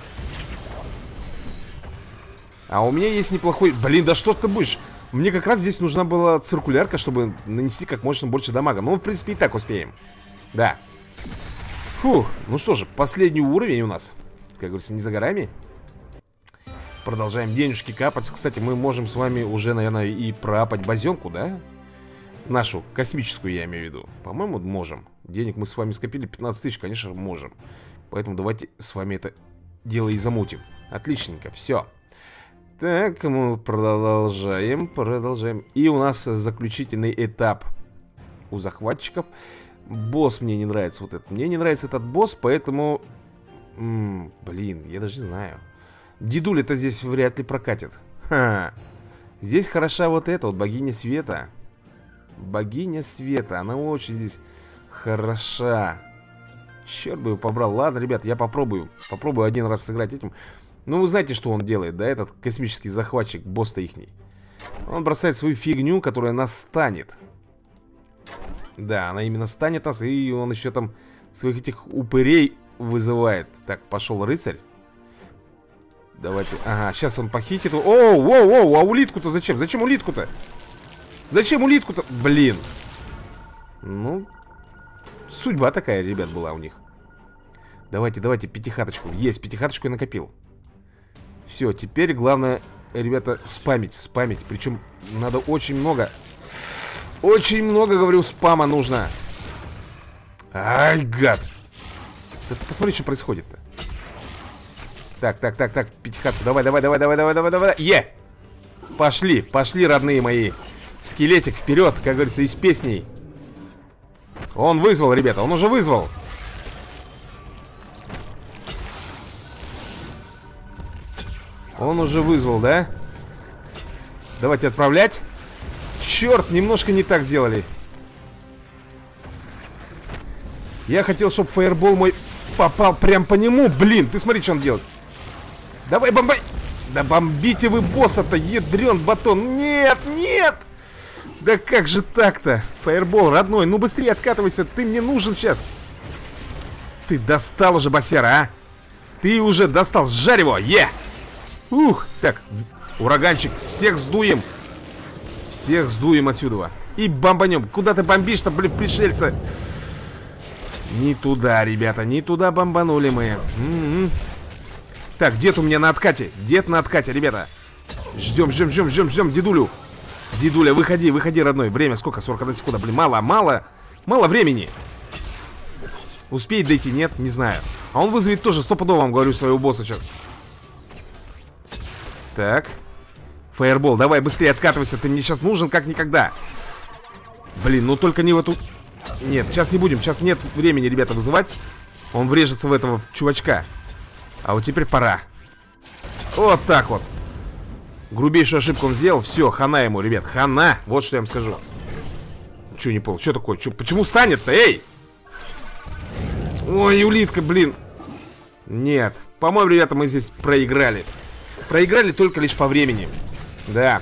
А у меня есть неплохой... Блин, да что ты будешь? Мне как раз здесь нужна была циркулярка, чтобы нанести как можно больше дамага. Ну, в принципе, и так успеем. Да. Фух, ну что же, последний уровень у нас, как говорится, не за горами. Продолжаем денежки капать. Кстати, мы можем с вами уже, наверное, и проапать базенку, да? Нашу, космическую, я имею в виду. По-моему, можем. Денег мы с вами скопили 15 тысяч, конечно, можем. Поэтому давайте с вами это дело и замутим. Отличненько, все. Так, мы продолжаем. И у нас заключительный этап у захватчиков. Босс мне не нравится вот этот. Мне не нравится этот босс, поэтому... блин, я даже не знаю. Дедуля-то здесь вряд ли прокатит. Ха. Здесь хороша вот эта вот богиня света. Богиня света, она очень здесь хороша. Черт бы его побрал. Ладно, ребят, я попробую. Попробую один раз сыграть этим. Ну, вы знаете, что он делает, да? Этот космический захватчик, босс-то ихний. Он бросает свою фигню, которая нас станет. Да, она именно станет нас. И он еще там своих этих упырей вызывает. Так, пошел рыцарь. Давайте, ага, сейчас он похитит. Оу, а улитку-то зачем? Зачем улитку-то? Зачем улитку-то? Блин. Ну, судьба такая, ребят, была у них. Давайте, пятихаточку. Есть, пятихаточку я накопил. Все, теперь главное, ребята, спамить. Причем надо очень много. Очень много, говорю, спама нужно. Ай, гад. Да ты посмотри, что происходит-то. Так, пятихатку. Давай. Е! Пошли, родные мои. Скелетик вперед, как говорится, из песней. Он вызвал, ребята, он уже вызвал. Он уже вызвал, да? Давайте отправлять. Черт, немножко не так сделали. Я хотел, чтобы фаербол мой попал прям по нему. Блин, ты смотри, что он делает. Давай, бомбай. Да бомбите вы босса-то, ядрен батон. Нет. Да как же так-то? Фаербол, родной, ну быстрее откатывайся. Ты мне нужен сейчас. Ты достал уже, боссера, а? Ты уже достал, сжарь его, Ух, так, ураганчик, всех сдуем. Всех сдуем отсюда. И бомбанем. Куда ты бомбишь-то, блин, пришельца? Не туда, ребята, не туда бомбанули мы. Так, дед у меня на откате. Дед на откате, ребята. Ждем, дедулю. Дедуля, выходи, родной. Время сколько? 41 секунда. Блин, мало времени. Успеет дойти? Нет, не знаю. А он вызовет тоже, стопудово вам говорю, своего босса сейчас. Так. Фаербол, давай быстрее откатывайся. Ты мне сейчас нужен как никогда. Блин, ну только не в эту... Нет, сейчас не будем. Сейчас нет времени, ребята, вызывать. Он врежется в этого чувачка. А вот теперь пора. Вот так вот. Грубейшую ошибку он сделал. Все, хана ему, ребят, хана. Вот что я вам скажу. Че не понял, что такое? Почему станет-то, эй? Ой, улитка, блин. Нет, по-моему, ребята, мы здесь проиграли. Проиграли только лишь по времени. Да.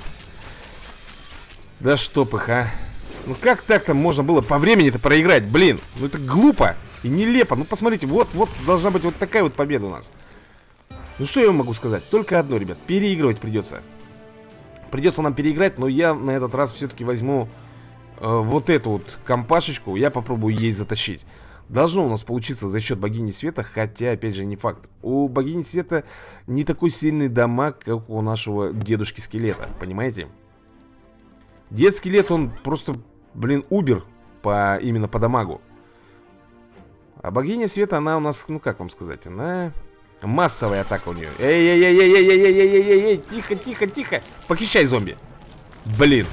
Да чтоб их, а. Ну как так-то можно было по времени-то проиграть? Блин, ну это глупо и нелепо. Ну посмотрите, вот должна быть вот такая вот победа у нас. Ну что я вам могу сказать? Только одно, ребят, переигрывать придется. Придется нам переиграть, но я на этот раз все-таки возьму вот эту вот компашечку. Я попробую ей затащить. Должно у нас получиться за счет богини света, хотя, опять же, не факт. У богини света не такой сильный дамаг, как у нашего дедушки-скелета, понимаете? Дед-скелет, он просто, блин, убер именно по дамагу. А богиня света, она у нас, ну как вам сказать, она... Массовая атака у нее. Эй, тихо. Похищай зомби. Блин.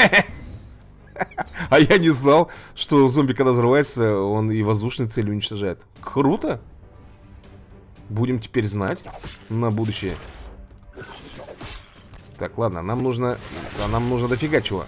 А я не знал, что зомби, когда взрывается, он и воздушные цели уничтожает. Круто. Будем теперь знать на будущее. Так, ладно, нам нужно дофига чего.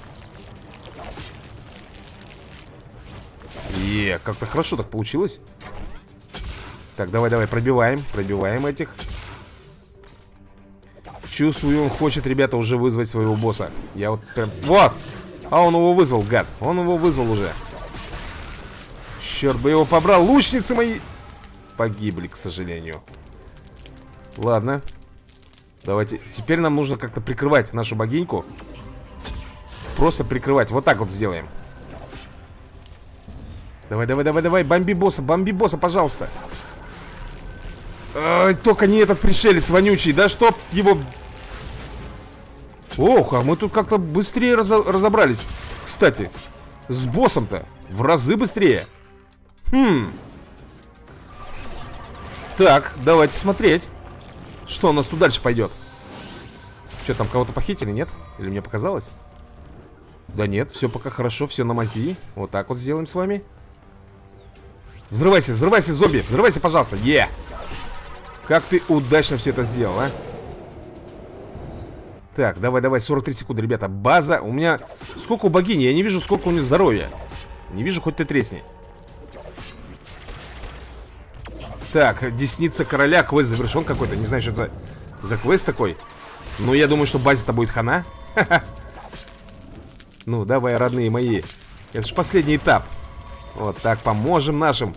Как-то хорошо так получилось. Так, давай, пробиваем. Пробиваем этих. Чувствую, он хочет, ребята, уже вызвать своего босса. Я вот прям... Вот! А он его вызвал, гад. Он его вызвал уже. Черт бы его побрал. Лучницы мои погибли, к сожалению. Ладно. Давайте. Теперь нам нужно как-то прикрывать нашу богиньку. Просто прикрывать. Вот так вот сделаем. Давай. Бомби босса, пожалуйста. Только не этот пришелец вонючий. Да чтоб его... Ох, а мы тут как-то быстрее разобрались. Кстати, с боссом-то в разы быстрее. Так, давайте смотреть, что у нас тут дальше пойдет. Что там, кого-то похитили, нет? Или мне показалось? Да нет, все пока хорошо, все на мази. Вот так вот сделаем с вами. Взрывайся, зомби. Взрывайся, пожалуйста. Как ты удачно все это сделал, а? Так, давай, 43 секунды, ребята. База, у меня... Сколько у богини? Я не вижу, сколько у нее здоровья. Не вижу, хоть ты тресни. Так, десница короля. Квест завершен какой-то. Не знаю, что это за квест такой. Но я думаю, что базе-то будет хана. Ну, давай, родные мои. Это же последний этап. Вот так, поможем нашим.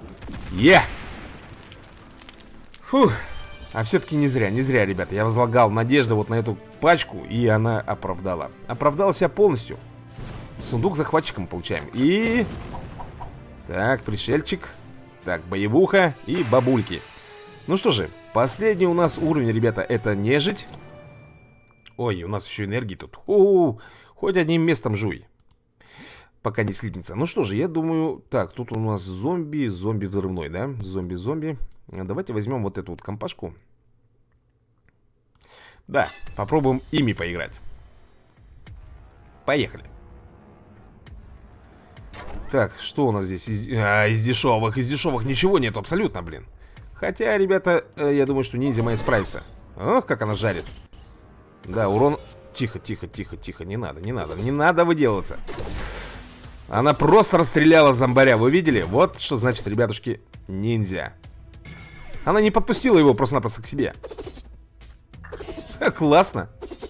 Фух. А все-таки не зря, ребята. Я возлагал надежды вот на эту пачку, и она оправдала. Оправдала себя полностью. Сундук с захватчиком получаем. И... Так, пришельчик. Так, боевуха и бабульки. Ну что же, последний у нас уровень, ребята, это нежить. Ой, у нас еще энергии тут. Хоть одним местом жуй. Пока не слипнется. Ну что же, я думаю... Так, тут у нас зомби взрывной, да? Зомби. Давайте возьмем вот эту вот компашку. Да, попробуем ими поиграть. Поехали. Так, что у нас здесь? Из дешевых ничего нет абсолютно, блин. Хотя, ребята, я думаю, что ниндзя моя справится. Ох, как она жарит. Да, урон... Тихо, не надо выделываться. Она просто расстреляла зомбаря, вы видели? Вот что значит, ребятушки, ниндзя. Она не подпустила его просто-напросто к себе. Классно.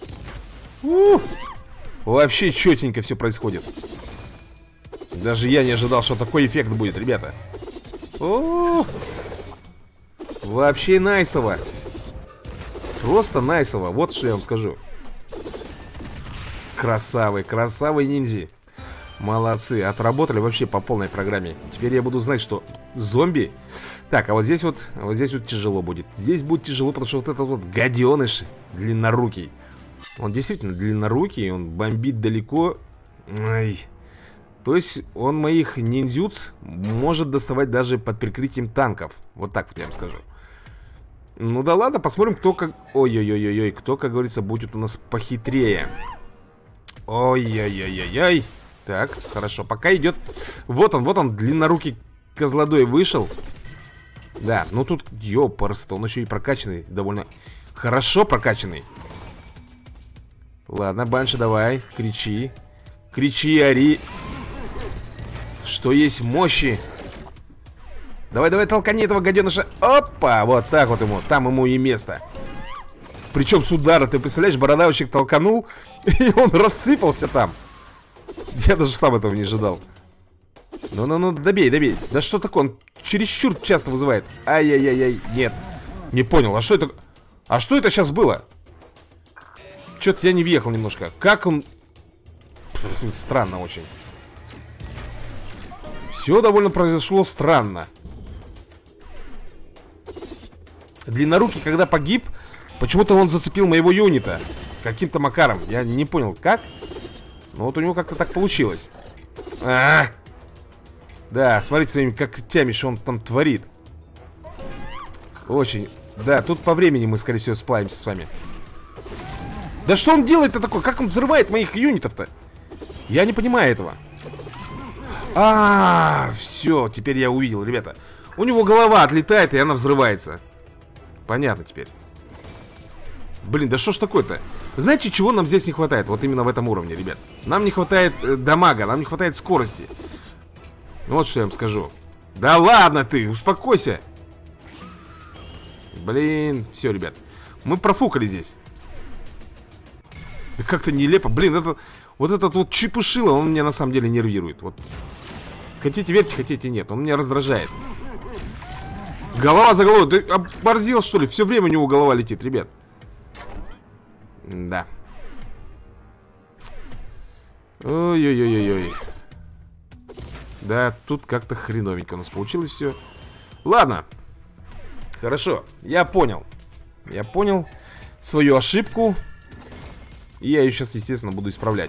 Вообще четенько все происходит. Даже я не ожидал, что такой эффект будет, ребята. Вообще найсово. Просто найсово, вот что я вам скажу. Красавы ниндзя. Молодцы, отработали вообще по полной программе. Теперь я буду знать, что зомби... Так, а вот здесь вот тяжело будет. Здесь будет тяжело, потому что вот этот вот гаденыш длиннорукий. Он действительно длиннорукий, он бомбит далеко. Ай. То есть он моих ниндзюц может доставать даже под прикрытием танков. Вот так вот я вам скажу. Ну да ладно, посмотрим, кто как... Ой-ой-ой-ой, кто, как говорится, будет у нас похитрее. Ой-ой-ой-ой-ой. Так, хорошо, пока идет... Вот он, длиннорукий козлодой вышел. Да, ну тут, ёпарс-то, он еще и прокачанный. Довольно хорошо прокачанный. Ладно, Банши, давай, кричи. Кричи, ори. Что есть мощи. Давай, толкани этого гаденыша. Опа, вот так вот ему, там ему и место. Причем с удара, ты представляешь, бородавочек толканул, и он рассыпался там. Я даже сам этого не ожидал. Ну, добей. Да что такое, он чересчур часто вызывает. Ай-яй-яй-яй, нет. Не понял, а что это? А что это сейчас было? Что-то я не въехал немножко. Как он... Странно очень. Все довольно произошло странно. Длиннорукий, когда погиб, почему-то он зацепил моего юнита. Каким-то макаром. Я не понял, как. Но вот у него как-то так получилось. Да, смотрите своими когтями, что он там творит. Очень. Да, тут по времени мы, скорее всего, сплавимся с вами. Да что он делает-то такое? Как он взрывает моих юнитов-то? Я не понимаю этого. Все, теперь я увидел, ребята. У него голова отлетает, и она взрывается. Понятно теперь. Блин, да что ж такое-то? Знаете, чего нам здесь не хватает? Вот именно в этом уровне, ребят. Нам не хватает дамага, нам не хватает скорости. Вот что я вам скажу. Да ладно ты, успокойся. Блин, все, ребят. Мы профукали здесь. Да как-то нелепо. Блин, вот этот вот чепушило, он меня на самом деле нервирует. Вот. Хотите верьте, хотите нет. Он меня раздражает. Голова за головой. Ты оборзел, что ли? Все время у него голова летит, ребят. Да. Ой-ой-ой-ой-ой. Да, тут как-то хреновенько у нас получилось все. Ладно. Хорошо, я понял. Я понял свою ошибку. И я ее сейчас, естественно, буду исправлять.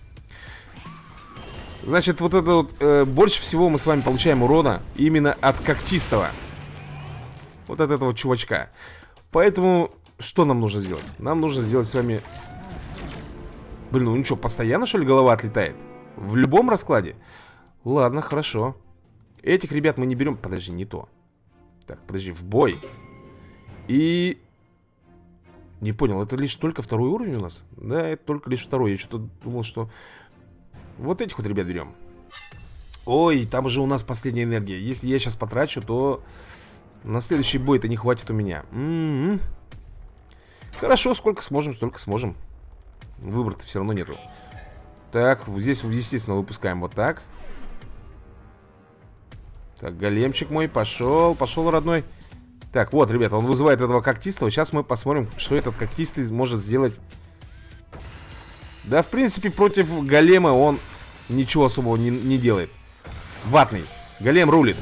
Значит, вот это вот больше всего мы с вами получаем урона именно от когтистого. Вот от этого чувачка. Поэтому что нам нужно сделать? Нам нужно сделать с вами... Блин, ну ничего, постоянно, что ли, голова отлетает? В любом раскладе? Ладно, хорошо. Этих ребят мы не берем. Подожди, не то. Так, подожди, в бой. И... Не понял, это лишь только второй уровень у нас? Да, это только лишь второй. Я что-то думал, что... Вот этих вот ребят берем. Ой, там же у нас последняя энергия. Если я сейчас потрачу, то... На следующий бой это не хватит у меня. Хорошо, сколько сможем, столько сможем. Выбора-то все равно нету. Так, здесь, естественно, выпускаем вот так. Так, големчик мой, пошел, родной. Так, вот, ребята, он вызывает этого когтистого. Сейчас мы посмотрим, что этот когтистый может сделать. Да, в принципе, против голема он ничего особого не делает. Ватный. Голем рулит.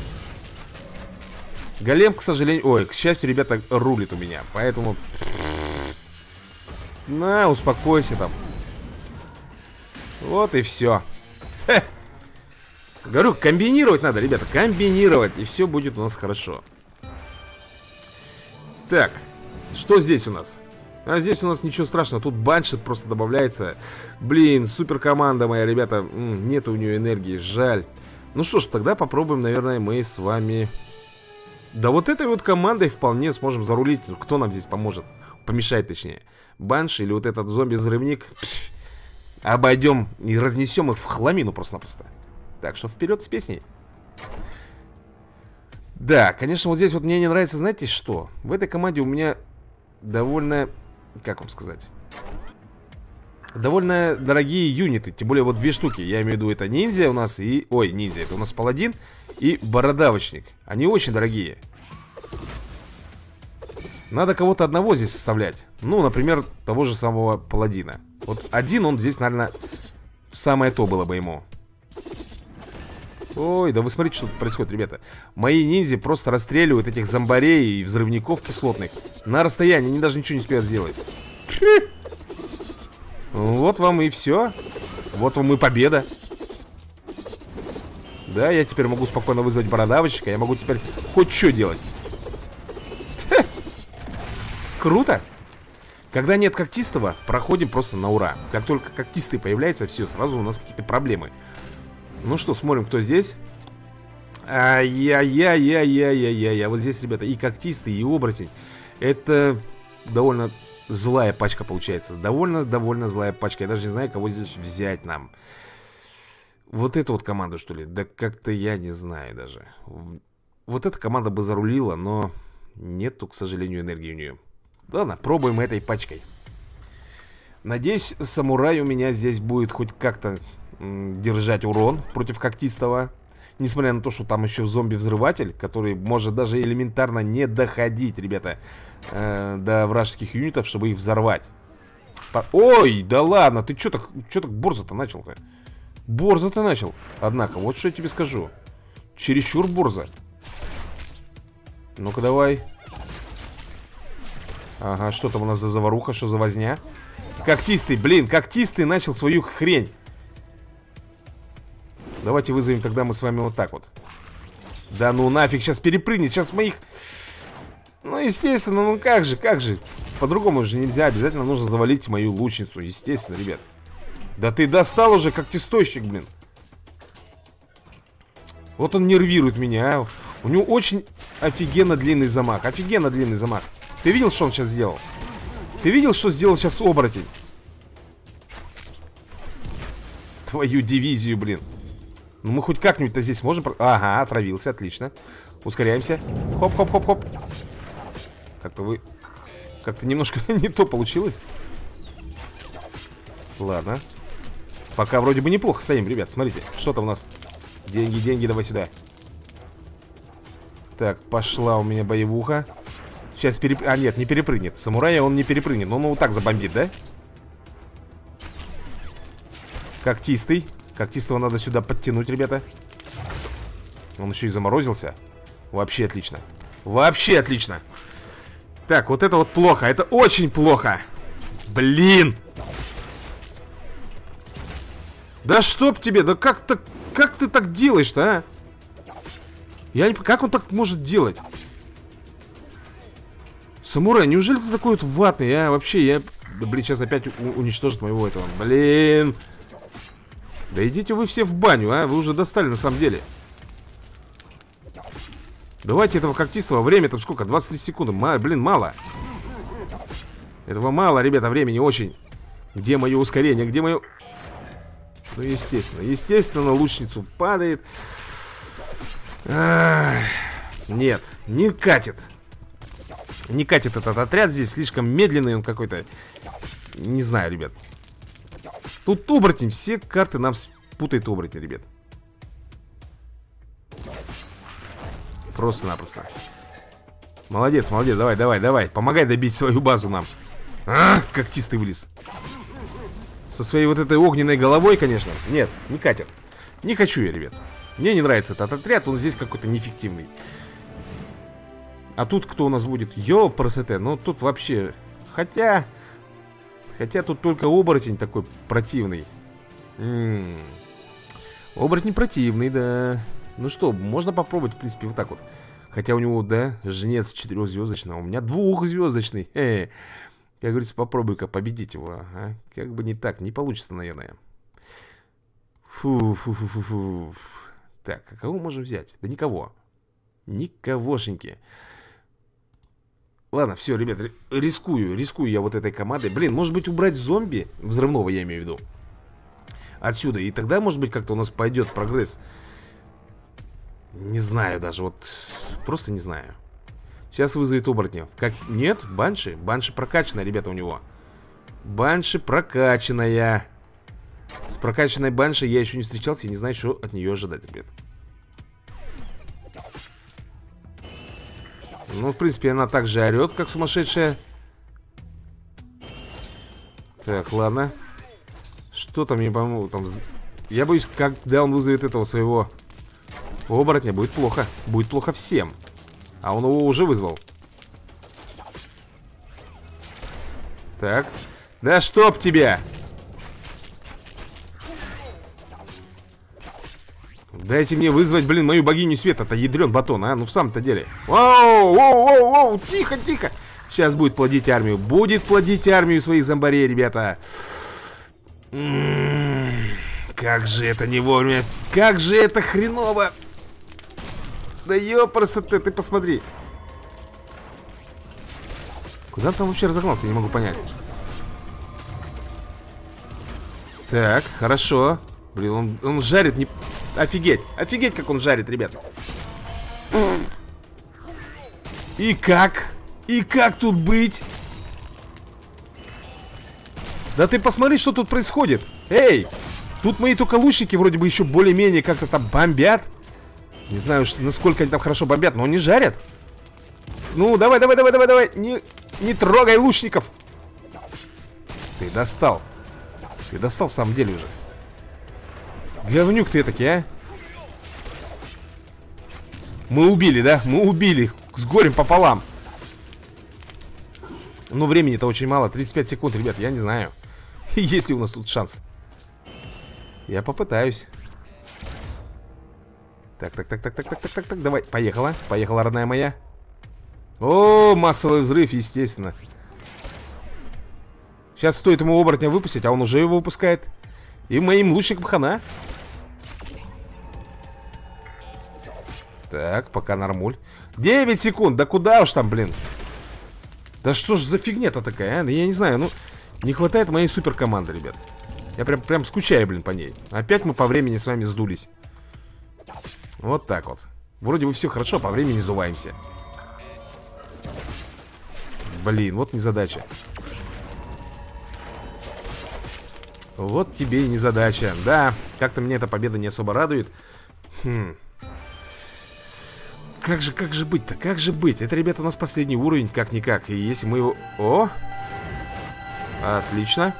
Голем, к сожалению... Ой, к счастью, ребята, рулит у меня. Поэтому... На, успокойся там. Вот и все. Говорю, комбинировать надо, ребята. Комбинировать, и все будет у нас хорошо. Так, что здесь у нас? А здесь у нас ничего страшного. Тут баншит просто добавляется. Блин, супер команда моя, ребята. Нет у нее энергии, жаль. Ну что ж, тогда попробуем, наверное, мы с вами... Да вот этой вот командой вполне сможем зарулить. Кто нам здесь поможет? Помешает, точнее. Банши или вот этот зомби-взрывник. Обойдем и разнесем их в хламину просто-напросто. Так что вперед с песней. Да, конечно, вот здесь вот мне не нравится, знаете что? В этой команде у меня довольно... Как вам сказать? Довольно дорогие юниты. Тем более вот две штуки. Я имею в виду, это ниндзя у нас и... Ой, ниндзя, это у нас паладин и бородавочник. Они очень дорогие. Надо кого-то одного здесь составлять. Ну, например, того же самого паладина. Вот один он здесь, наверное, самое то было бы ему. Ой, да вы смотрите, что тут происходит, ребята. Мои ниндзя просто расстреливают этих зомбарей и взрывников кислотных на расстоянии, они даже ничего не успеют сделать. Вот вам и все. Вот вам и победа. Да, я теперь могу спокойно вызвать бородавочника. Я могу теперь хоть что делать. Круто. Когда нет когтистого, проходим просто на ура. Как только когтистый появляется, все, сразу у нас какие-то проблемы. Ну что, смотрим, кто здесь. Ай-яй-яй-яй-яй-яй-яй. Вот здесь, ребята, и когтистый, и оборотень. Это довольно злая пачка получается. Довольно злая пачка. Я даже не знаю, кого здесь взять нам. Вот эту вот команду, что ли? Да как-то я не знаю даже. Вот эта команда бы зарулила, но нету, к сожалению, энергии у нее. Ладно, пробуем этой пачкой. Надеюсь, самурай у меня здесь будет хоть как-то держать урон против когтистого. Несмотря на то, что там еще зомби-взрыватель, который может даже элементарно не доходить, ребята, до вражеских юнитов, чтобы их взорвать. Ой, да ладно, ты что так борзо-то начал-то? Борзо-то начал. Однако, вот что я тебе скажу. Чересчур борзо. Ну-ка давай. Ага, что там у нас за заваруха, что за возня? Когтистый, блин, когтистый начал свою хрень. Давайте вызовем тогда мы с вами вот так вот. Да ну нафиг, сейчас перепрыгнет, сейчас моих... Ну, естественно, ну как же. По-другому же нельзя, обязательно нужно завалить мою лучницу, естественно, ребят. Да ты достал уже, когтистойщик, блин. Вот он нервирует меня, а. У него очень офигенно длинный замах. Ты видел, что он сейчас сделал? Ты видел, что сделал сейчас оборотень? Твою дивизию, блин. Ну мы хоть как-нибудь-то здесь можем... Ага, отравился, отлично. Ускоряемся. Хоп-хоп-хоп-хоп. Как-то немножко не то получилось. Ладно. Пока вроде бы неплохо стоим, ребят. Смотрите, что-то у нас. Деньги, деньги, давай сюда. Так, пошла у меня боевуха. Сейчас А, нет, не перепрыгнет. Самурая он не перепрыгнет. Он вот так забомбит, да? Когтистый. Когтистого надо сюда подтянуть, ребята. Он еще и заморозился. Вообще отлично. Вообще отлично. Так, вот это вот плохо. Это очень плохо. Блин. Да чтоб тебе. Да как ты так делаешь-то, а? Я не... Как он так может делать? Самурай, неужели ты такой вот ватный, а? Вообще, Да, блин, сейчас опять уничтожит моего этого. Блин. Да идите вы все в баню, а? Вы уже достали на самом деле. Давайте этого когтистого. Время там сколько? 23 секунды. Блин, мало. Этого мало, ребята, времени очень. Где мое ускорение? Где мое... Ну, естественно. Естественно, лучницу падает. Нет, не катит. Не катит этот отряд. Здесь слишком медленный он какой-то. Не знаю, ребят. Тут оборотень. Все карты нам путает оборотень, ребят. Просто-напросто. Молодец, молодец. Давай, давай, давай. Помогай добить свою базу нам. Когтистый вылез. Со своей вот этой огненной головой, конечно. Нет, не катит. Не хочу я, ребят. Мне не нравится этот отряд. Он здесь какой-то неэффективный. А тут кто у нас будет? Ёпрст, ну тут вообще... Хотя тут только оборотень такой противный. Оборотень противный, да. Ну что, можно попробовать, в принципе, вот так вот. Хотя у него, да, жнец 4-звездочный. У меня 2-звездочный. Как говорится, попробуй-ка победить его, а? Как бы не так, не получится, наверное. Фу-фу-фу-фу-фу. Так, а кого можем взять? Да никого. Никогошеньки. Ладно, все, ребят, рискую я вот этой командой. Блин, может быть убрать зомби, взрывного я имею в виду, отсюда, и тогда, может быть, как-то у нас пойдет прогресс. Не знаю даже, вот, просто не знаю. Сейчас вызовет оборотня. Как, нет, Банши? Банши прокачанная, ребята, у него. Банши прокачанная. С прокачанной Банши я еще не встречался, я не знаю, что от нее ожидать, ребят. Ну, в принципе, она также орет, как сумасшедшая. Так, ладно. Что там, не пойму, там... Я боюсь, когда он вызовет этого своего оборотня, будет плохо. Будет плохо всем. А он его уже вызвал. Так. Да чтоб тебя! Дайте мне вызвать, блин, мою богиню света. Это ядрен батон, а? Ну в самом-то деле. Воу, воу, воу, воу, тихо, тихо. Сейчас будет плодить армию. Будет плодить армию своих зомбарей, ребята. Как же это не вовремя. Как же это хреново. Да ёпрст, ты посмотри. Куда он там вообще разогнался, я не могу понять. Так, хорошо. Блин, он жарит не... Офигеть, офигеть, как он жарит, ребят. И как? И как тут быть? Да ты посмотри, что тут происходит. Эй, тут мои только лучники вроде бы еще более-менее как-то там бомбят. Не знаю, насколько они там хорошо бомбят, но они жарят. Ну, давай, давай, давай, давай, давай. Не трогай лучников. Ты достал. Ты достал в самом деле уже. Говнюк ты таки, а? Мы убили, да? Мы убили. С горем пополам. Но времени-то очень мало. 35 секунд, ребят, я не знаю. Есть ли у нас тут шанс? Я попытаюсь. Так, давай, поехала. Поехала, родная моя. О, массовый взрыв, естественно. Сейчас стоит ему оборотня выпустить, а он уже его выпускает. И моим лучникам хана. Так, пока нормуль. 9 секунд, да куда уж там, блин. Да что ж за фигня-то такая, а? Да я не знаю, ну, не хватает моей суперкоманды, ребят. Я прям скучаю, блин, по ней. Опять мы по времени с вами сдулись. Вот так вот. Вроде бы все хорошо, по времени сдуваемся. Блин, вот незадача. Вот тебе и незадача. Да, как-то меня эта победа не особо радует. Как же быть-то? Как же быть? Это, ребята, у нас последний уровень, как-никак. И если мы его... О! Отлично.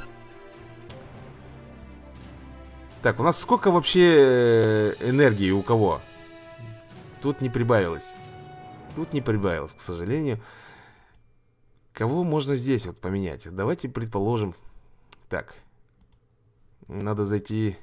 Так, у нас сколько вообще энергии у кого? Тут не прибавилось. Тут не прибавилось, к сожалению. Кого можно здесь вот поменять? Давайте предположим. Так. Надо зайти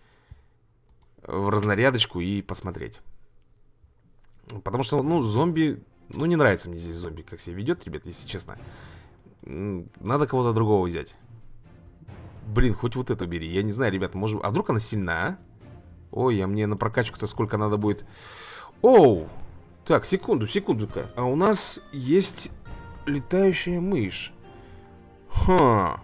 в разнарядочку и посмотреть. Потому что, ну, зомби... Ну, не нравится мне здесь зомби, как себя ведет, ребят, если честно. Надо кого-то другого взять. Блин, хоть вот эту бери. Я не знаю, ребята, может... А вдруг она сильна, а? Ой, а мне на прокачку-то сколько надо будет... Оу! Так, секунду-ка. А у нас есть летающая мышь. Ха.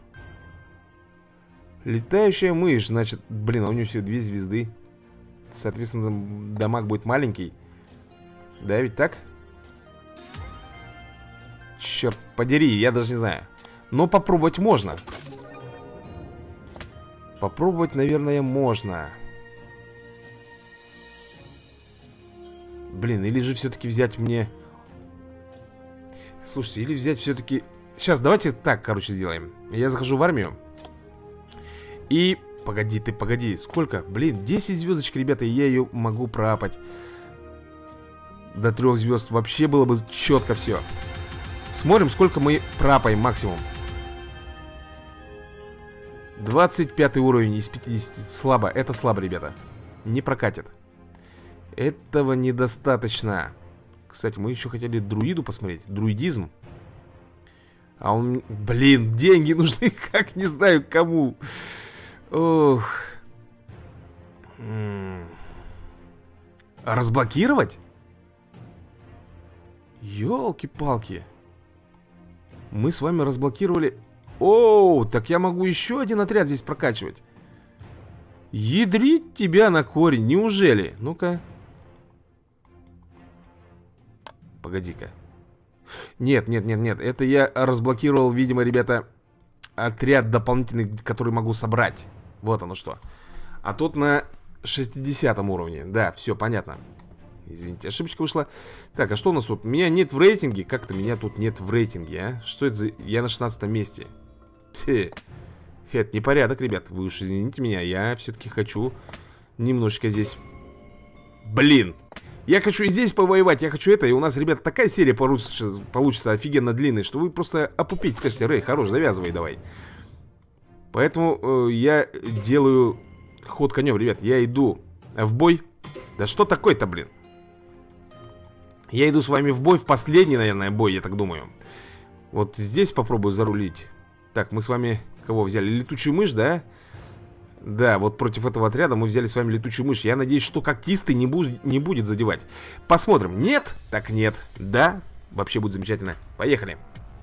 Летающая мышь, значит... Блин, а у нее всего 2 звезды. Соответственно, дамаг будет маленький. Да, ведь так? Черт подери, я даже не знаю. Но попробовать можно. Попробовать, наверное, можно. Блин, или же все-таки взять мне... Слушайте, или взять все-таки... Сейчас, давайте так, короче, сделаем. Я захожу в армию. И... Погоди. Сколько? Блин, 10 звездочек, ребята, и я ее могу пропать. До 3 звезд вообще было бы четко все. Смотрим, сколько мы пропаем максимум. 25 уровень из 50. Слабо, это слабо, ребята. Не прокатит. Этого недостаточно. Кстати, мы еще хотели друиду посмотреть. Друидизм. А он... Блин, деньги нужны, как не знаю кому. Ох. Разблокировать? Ёлки-палки. Мы с вами разблокировали... Оу, так я могу еще один отряд здесь прокачивать. Ядрить тебя на корень, неужели? Ну-ка. Погоди-ка. Нет, это я разблокировал, видимо, ребята, отряд дополнительный, который могу собрать. Вот оно что. А тут на 60 уровне. Да, все понятно. Извините, ошибочка вышла. Так, а что у нас тут? Меня нет в рейтинге. Как-то меня тут нет в рейтинге, а? Что это за... Я на 16 месте. Фе. Это непорядок, ребят. Вы уж извините меня. Я все-таки хочу немножечко здесь... Блин. Я хочу и здесь повоевать. Я хочу это. И у нас, ребят, такая серия получится офигенно длинная, что вы просто опупите. Скажете: Рэй, хорош, завязывай давай. Поэтому я делаю ход конем, ребят. Я иду в бой. Да что такое-то, блин? Я иду с вами в бой, в последний, наверное, бой, я так думаю. Вот здесь попробую зарулить. Так, мы с вами кого взяли? Летучую мышь, да? Да, вот против этого отряда мы взяли с вами летучую мышь. Я надеюсь, что когтистый не будет задевать. Посмотрим. Нет? Так нет. Да? Вообще будет замечательно. Поехали.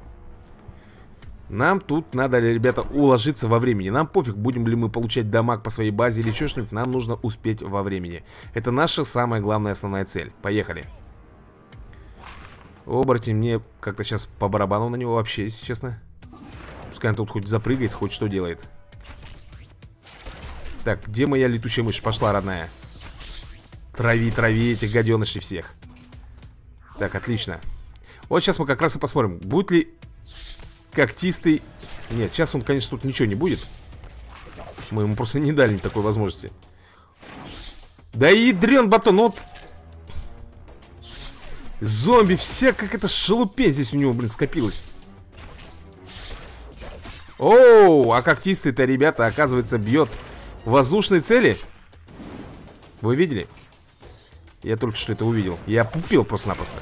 Нам тут надо, ребята, уложиться во времени. Нам пофиг, будем ли мы получать дамаг по своей базе или еще что-нибудь. Нам нужно успеть во времени. Это наша самая главная, основная цель. Поехали. Оборотень мне как-то сейчас по барабану на него вообще, если честно. Пускай он тут хоть запрыгает, хоть что делает. Так, где моя летучая мышь? Пошла, родная. Трави этих гаденышей всех. Так, отлично. Вот сейчас мы как раз и посмотрим, будет ли когтистый... Нет, сейчас он, конечно, тут ничего не будет. Мы ему просто не дали такой возможности. Да ядрен батон, вот... Зомби, вся как это шелупень здесь у него, блин, скопилась. Оу, а когтистый-то, ребята, оказывается, бьет воздушные цели. Вы видели? Я только что это увидел. Я пупил просто-напросто.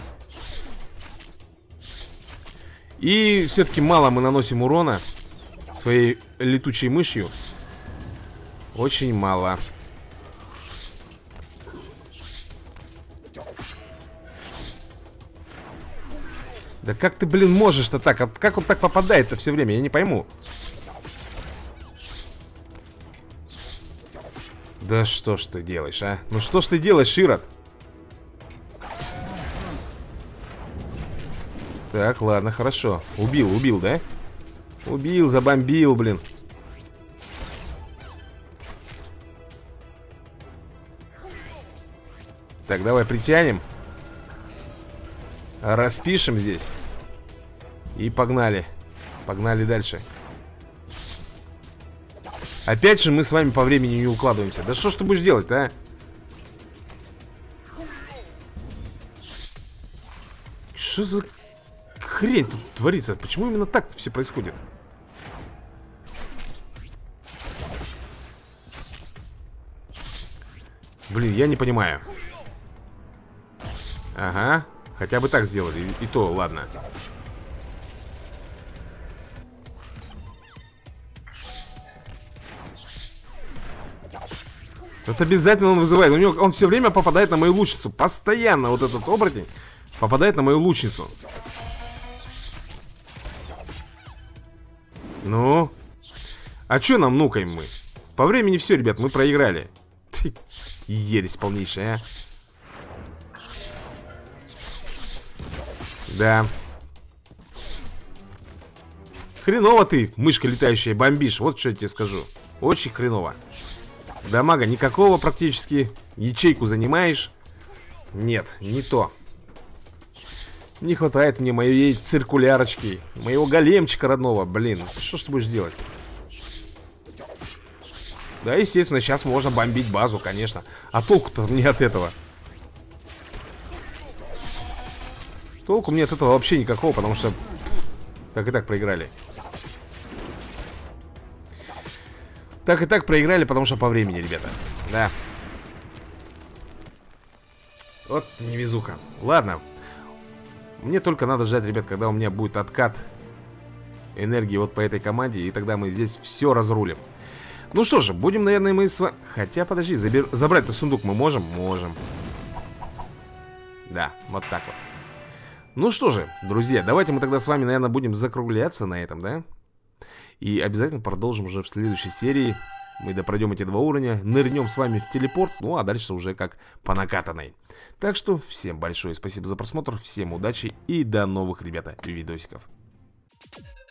И все-таки мало мы наносим урона своей летучей мышью. Очень мало. Да как ты, блин, можешь-то так? А как он так попадает-то все время? Я не пойму. Да что ж ты делаешь, а? Ну что ж ты делаешь, Ирод? Так, ладно, хорошо. Убил, да? Убил, забомбил, блин. Так, давай притянем. Распишем здесь. И погнали. Погнали дальше. Опять же мы с вами по времени не укладываемся. Да что ж ты будешь делать, а? Что за хрень тут творится? Почему именно так все происходит? Блин, я не понимаю. Ага, хотя бы так сделали. И то, ладно. Это обязательно он вызывает. У него, он все время попадает на мою лучницу. Постоянно вот этот оборотень попадает на мою лучницу. Ну? А что нам нукаем мы? По времени все, ребят, мы проиграли. Ересь полнейшая, а. Да. Хреново ты, мышка летающая, бомбишь. Вот что я тебе скажу. Очень хреново. Дамага никакого практически. Ячейку занимаешь. Нет, не то. Не хватает мне моей циркулярочки, моего големчика родного. Блин, что ж ты будешь делать? Да, естественно, сейчас можно бомбить базу, конечно. А толку-то мне от этого? Толку мне от этого вообще никакого, потому что так и так проиграли. Так и так проиграли, потому что по времени, ребята. Да. Вот невезуха. Ладно. Мне только надо ждать, ребят, когда у меня будет откат энергии вот по этой команде. И тогда мы здесь все разрулим. Ну что же, будем, наверное, мы с вами... Хотя, подожди, забрать-то сундук мы можем? Можем. Да, вот так вот. Ну что же, друзья, давайте мы тогда с вами, наверное, будем закругляться на этом, да? И обязательно продолжим уже в следующей серии. Мы допройдем эти 2 уровня, нырнем с вами в телепорт. Ну, а дальше уже как по накатанной. Так что, всем большое спасибо за просмотр, всем удачи и до новых, ребята, видосиков.